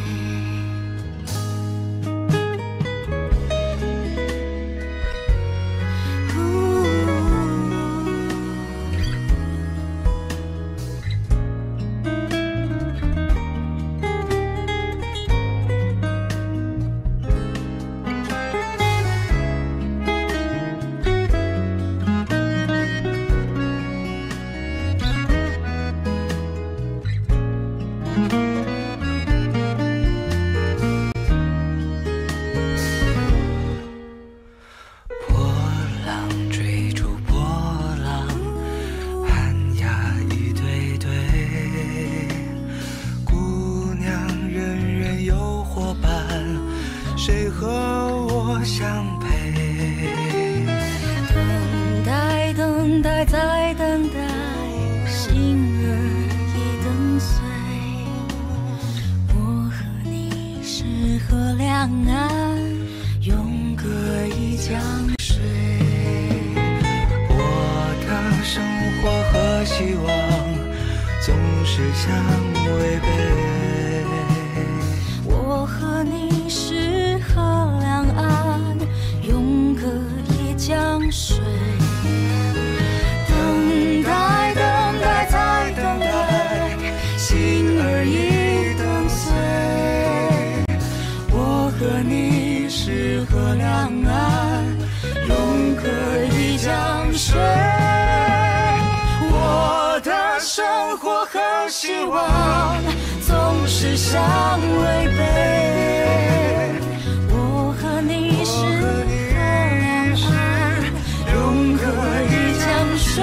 波浪追逐波浪，寒鸦一对对，姑娘人人有伙伴，谁和我相陪？ 等待，等待，再等待，心儿已等碎。我和你是河两岸，永隔一江水。 我的生活和希望总是相违背。 我和你是河两岸，永隔一江水。等待，等待，再等待，心儿已等碎。我和你是河两岸，永隔一江水。我的生活和希望总是相违背。我和你是河两岸，永隔一江水。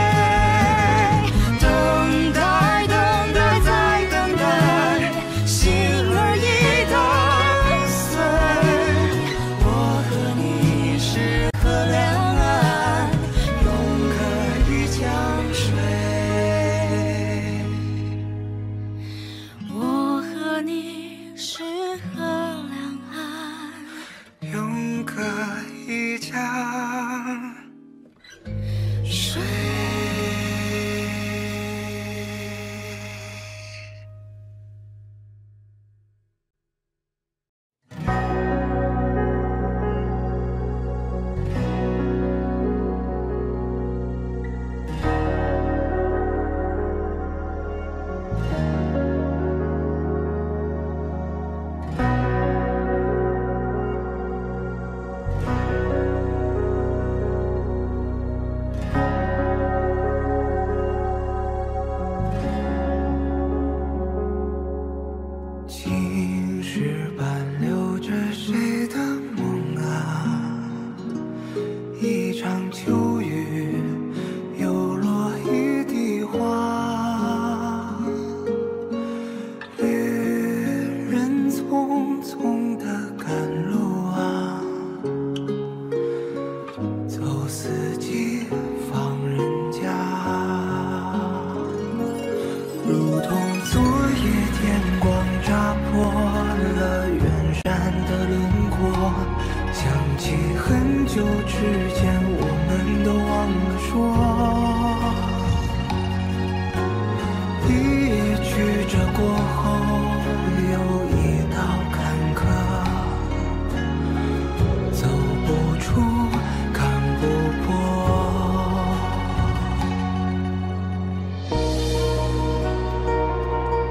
等待，等待，再等待，心儿已等碎。我和你是河两岸，永隔一江水。我和你是河两岸， 永隔一江水。青石板留着谁的梦啊？一场秋雨又落一地花，旅人匆匆的赶路啊，走四季放人家，如同昨夜天光扎破了远山的轮廓，想起很久之前我们都忘了说，一夜曲折过后又一道坎坷，走不出看不破。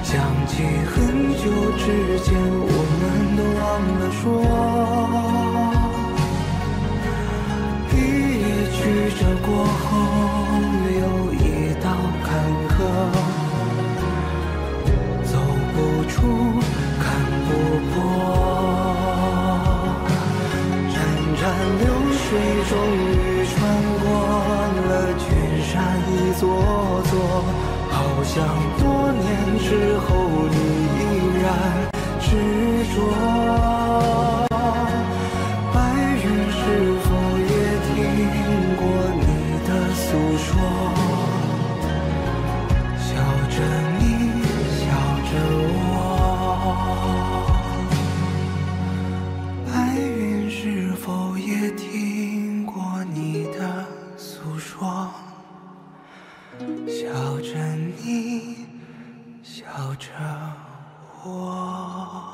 想起很久之前，我们都忘了说，一夜曲折过后，有一道坎坷，走不出，看不破。潺潺流水终于穿过了群山一座座，好像多年之后你依然执着。白云是否也听过你的诉说？笑着你，笑着我。白云是否也听过你的诉说？笑着你，笑着我。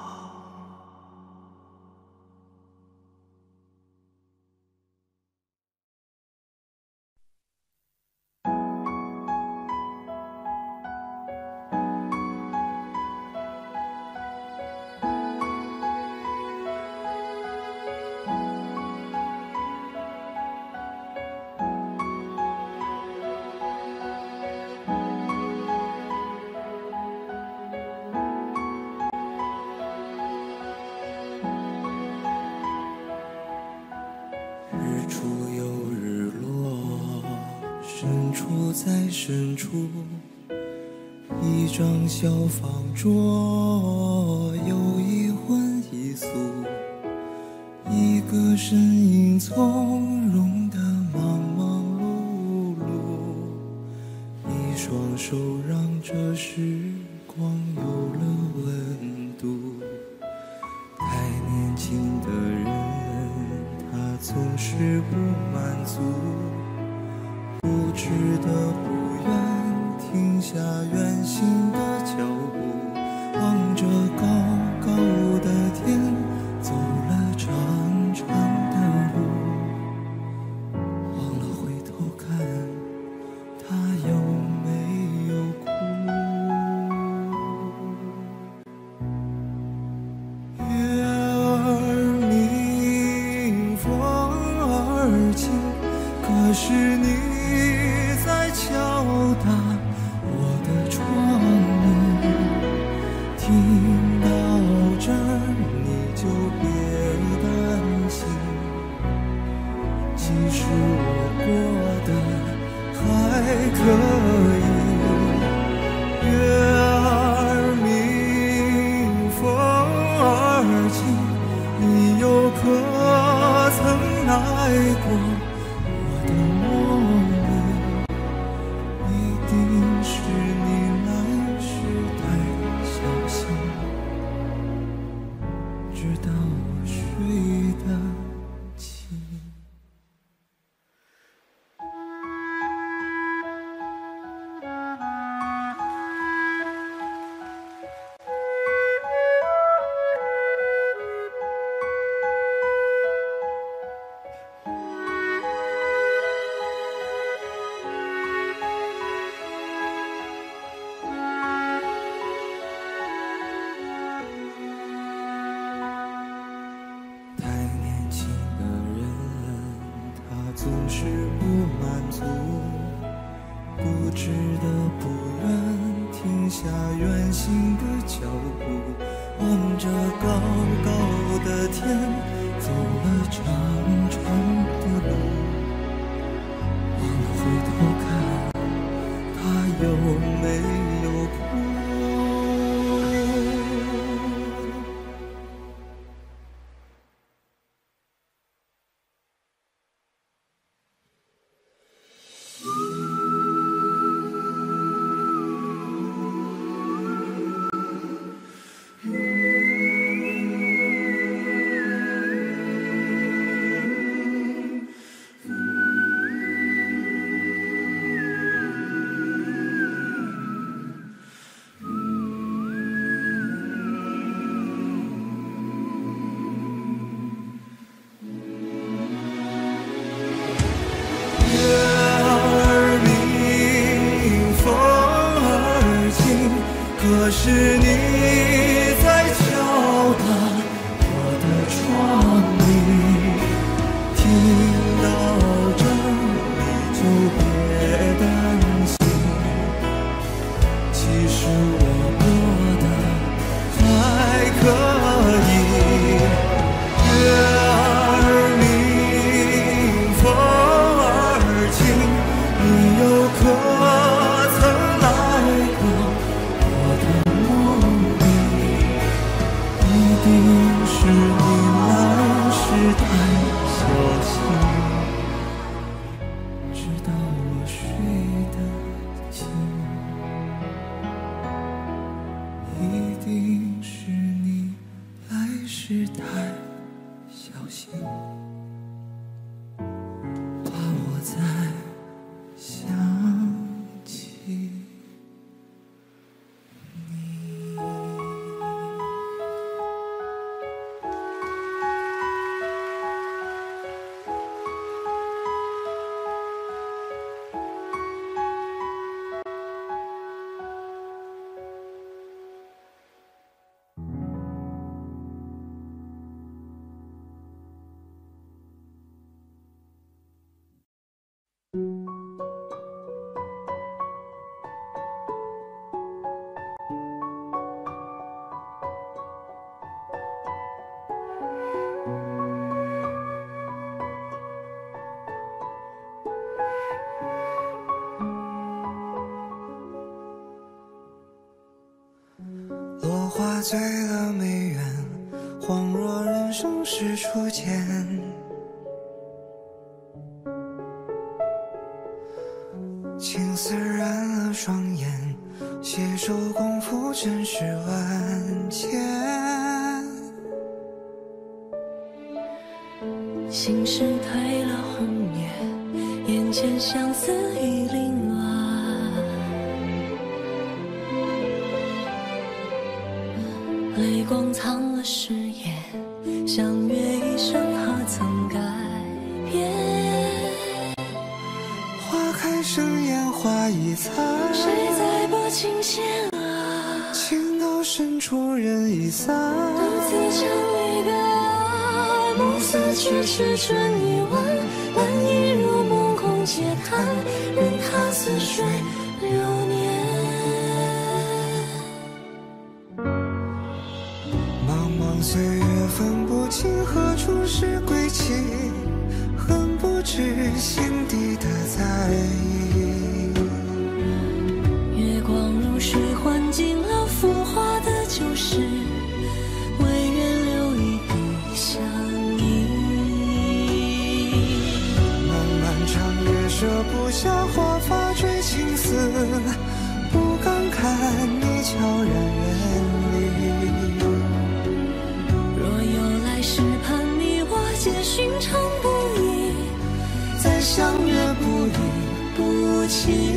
日出又日落，深处在深处，一张小方桌，有一荤一素，一个身影从容的忙忙碌碌，一双手让这时光有了温度。太年轻的人，他总是不满足，不知的不愿停下远行的脚步，望着高高的天，走了长长的路，忘了回头看他有没有哭。月儿明，风儿轻，可是你在敲打我的窗棂，听到这儿你就别担心，其实我过得还可以。月儿明，风儿轻，你又可曾来过我的梦里？一定是你来时太小心，直到我睡得轻。太年轻的人，他总是不满足，固执的不愿停下远行的脚步，望着高高的天，走了长长的路，忘了回头看他有没有哭。 是你在敲打我的窗棂，听到这里就别担心，其实我过得还可以。月儿明，风儿轻，你有可曾来过我的梦里？一定是你来时太小心，直到我睡得轻。一定是你来时太小心，怕我再想起你。落花醉了梅园，恍若人生是初见。青丝染了双眼，携手共赴尘世万千。 心事褪了红叶，眼前相思已凌乱。泪光藏了誓言，相约一生何曾改变？ 花开生烟花易残， 谁在拨琴弦啊？ 情到深处人已散， 独自唱离别啊。暮色却是春已晚，满意如梦空嗟叹，任它似水流年。 岁月分不清何处是归期，恨不知心底的在意。 月光如水换尽了浮华的旧事，唯愿留一笔相依。 漫漫长夜舍不下华发追青丝，不敢看你悄然远离。 只盼你我皆寻常不易， 再相约不离不弃。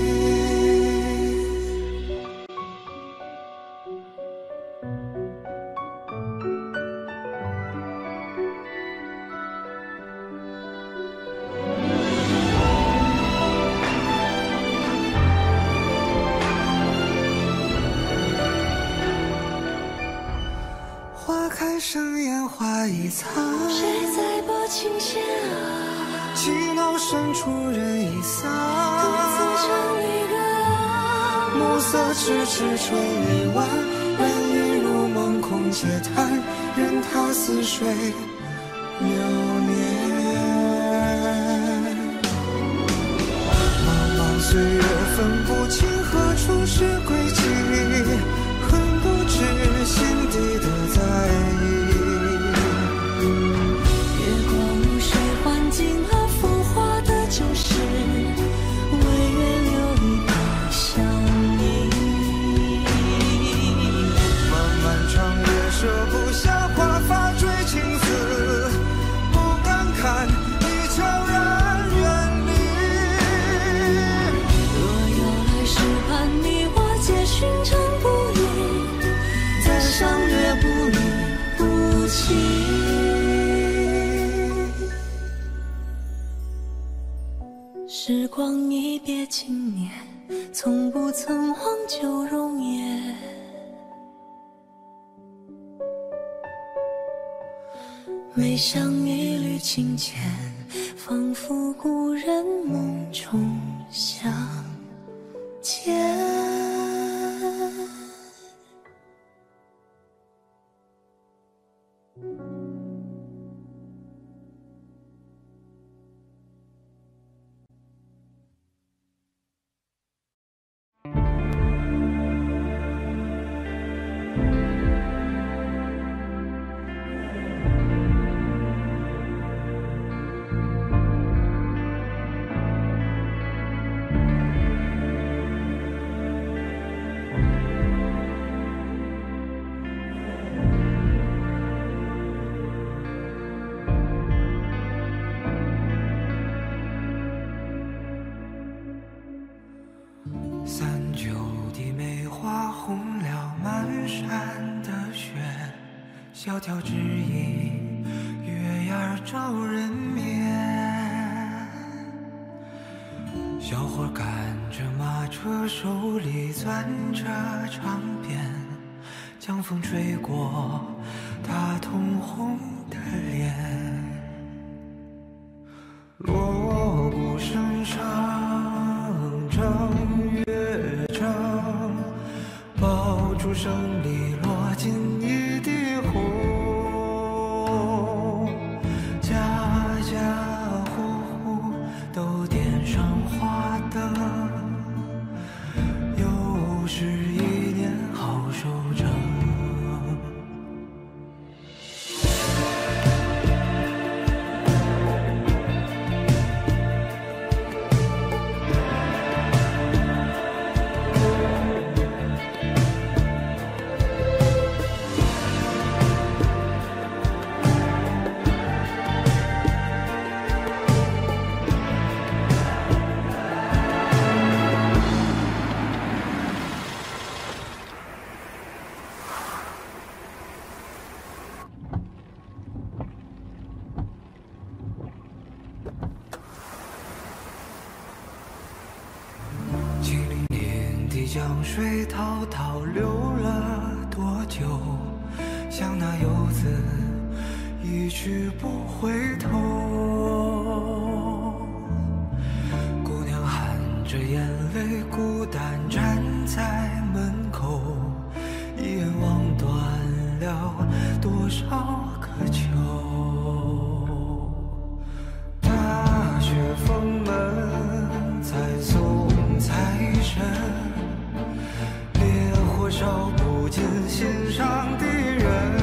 花开生烟花易残， 谁在拨琴弦啊？ 情到深处人已散， 独自唱离歌啊。 暮色迟迟春已晚，人已入梦空嗟叹，任它似水流年。茫茫岁月分不清何处是归期，恨不知心底的在意。 月光如水换尽了浮华的旧事，唯愿留一笔相依。 漫漫长夜舍不下华发追青丝，不敢看你悄然远离。 若有来世盼你我皆寻常不易，再相约不离不弃。时光一别经年，从不曾忘旧容颜。 每像一缕清浅，仿佛故人梦中相见。 三九的梅花红了满山的雪，萧条枝影，月牙照人面。小伙赶着马车，手里攥着长鞭，江风吹过他通红的脸。锣鼓声声正月正，爆竹声里落进一地红。家家户户都点上花灯，又是一年好收成。江水滔滔流了多久？像那游子一去不回头。姑娘含着眼泪，孤单站在门口，一眼望断了多少个秋。大雪封门在送财神，烧不尽心上的人，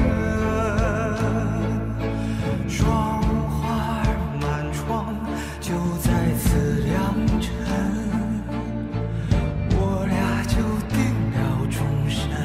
霜花满窗，就在此良辰，我俩就定了终身。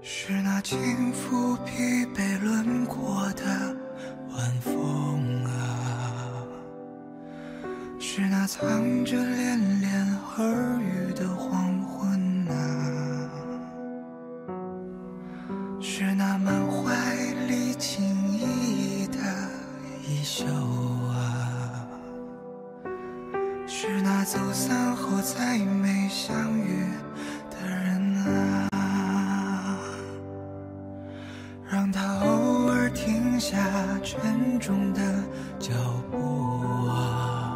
是那轻抚疲惫轮廓的晚风啊，是那藏着恋恋耳语的黄昏啊，是那满怀离情意的衣袖啊，是那走散后再没相遇的人啊，让他偶尔停下沉重的脚步啊，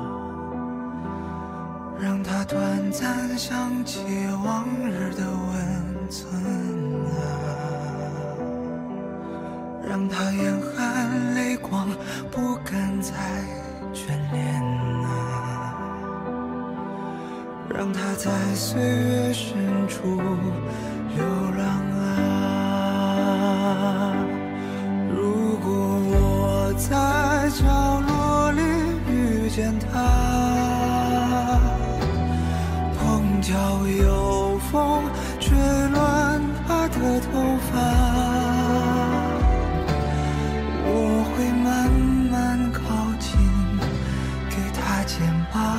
让他短暂想起往日的温存啊，让他眼含泪光不敢再眷恋啊，让他在岁月深处流浪啊。如果我在角落里遇见他，碰巧有风吹乱他的头发，我会慢慢靠近，给他肩膀，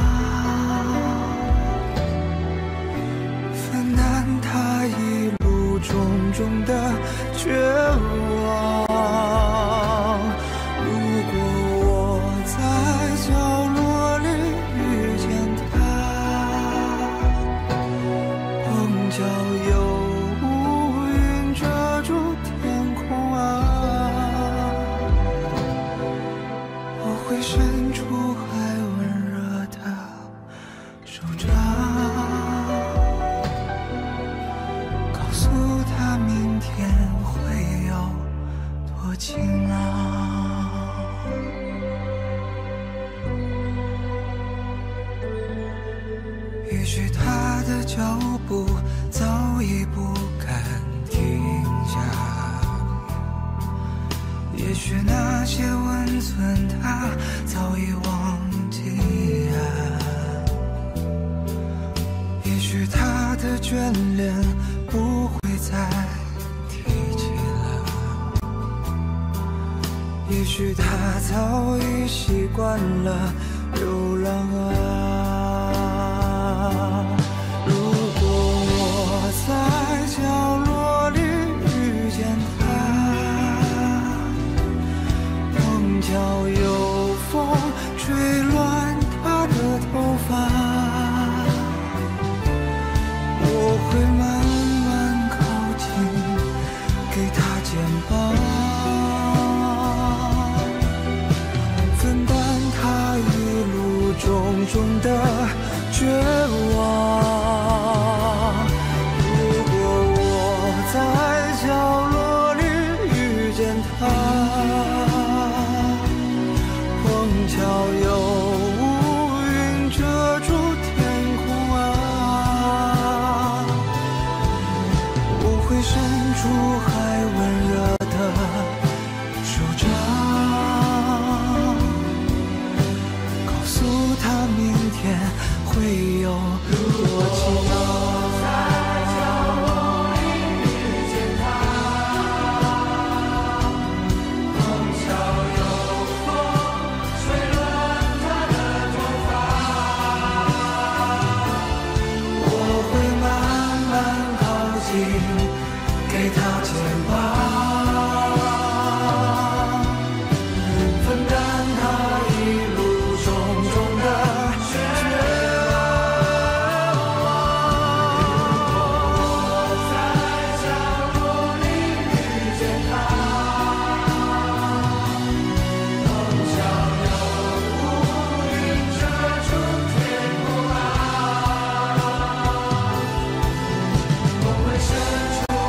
分担他一路种种的绝望。如果我在角落里遇见他，碰巧有乌云遮住天空啊，我会伸出还温热的手掌，告诉他明天会有多晴朗。也许他的脚步早已不敢停下，也许那些温存他早已忘记啊，也许他的眷恋不会再提起了，也许他早已习惯了流浪啊。如果我在角落里遇见他，碰巧有风吹乱他的头发，我会慢慢靠近，给他肩膀，分担他一路种种的绝望。如果我在角落里遇见他，碰巧有乌云遮住天空啊，我会伸出还温热的手掌，告诉他明天会有多晴朗。给他肩膀，分担他一路种种的绝望。我在角落里遇见他，碰巧有乌云遮住天空啊，我会伸出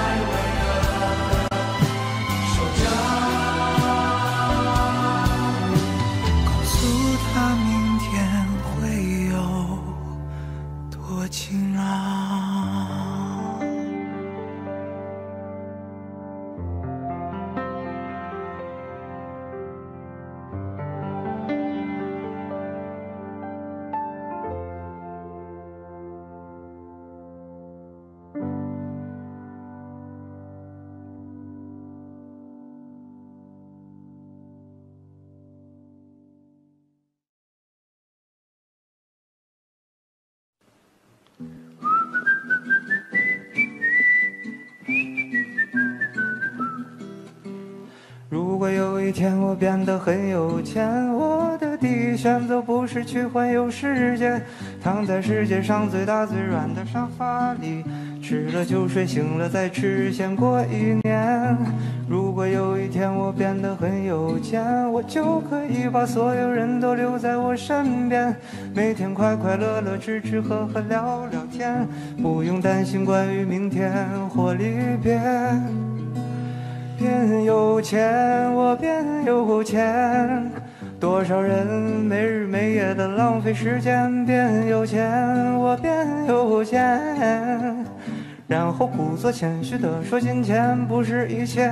他明天会有多晴朗。 一天我变得很有钱，我的第一选择不是去环游世界，躺在世界上最大最软的沙发里，吃了就睡，醒了再吃，先过一年。如果有一天我变得很有钱，我就可以把所有人都留在我身边，每天快快乐乐吃吃喝喝聊聊天，不用担心关于明天或离别。变有钱，我变有钱，多少人没日没夜的浪费时间。变有钱，我变有钱，然后故作谦虚地说金钱不是一切。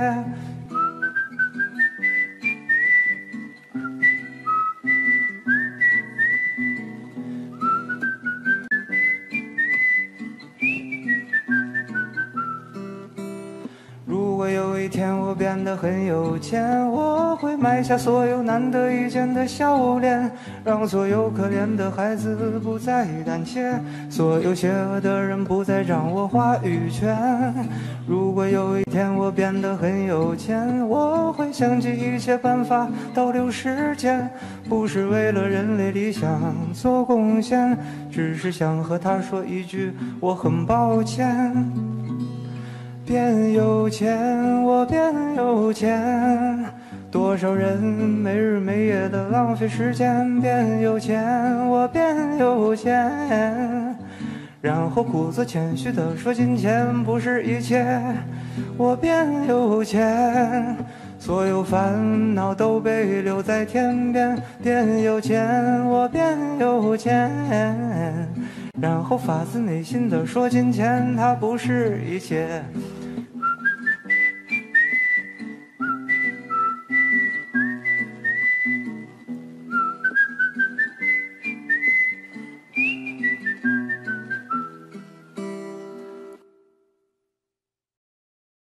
如果有一天我变得很有钱，我会买下所有难得一见的笑脸，让所有可怜的孩子不再胆怯，所有邪恶的人不再掌握话语权。如果有一天我变得很有钱，我会想尽一切办法倒流时间，不是为了人类理想做贡献，只是想和他说一句我很抱歉。变有钱，我变有钱，多少人没日没夜的浪费时间。变有钱，我变有钱，然后故作谦虚地说金钱不是一切。我变有钱，所有烦恼都被留在天边。变有钱，我变有钱，然后发自内心地说金钱它不是一切。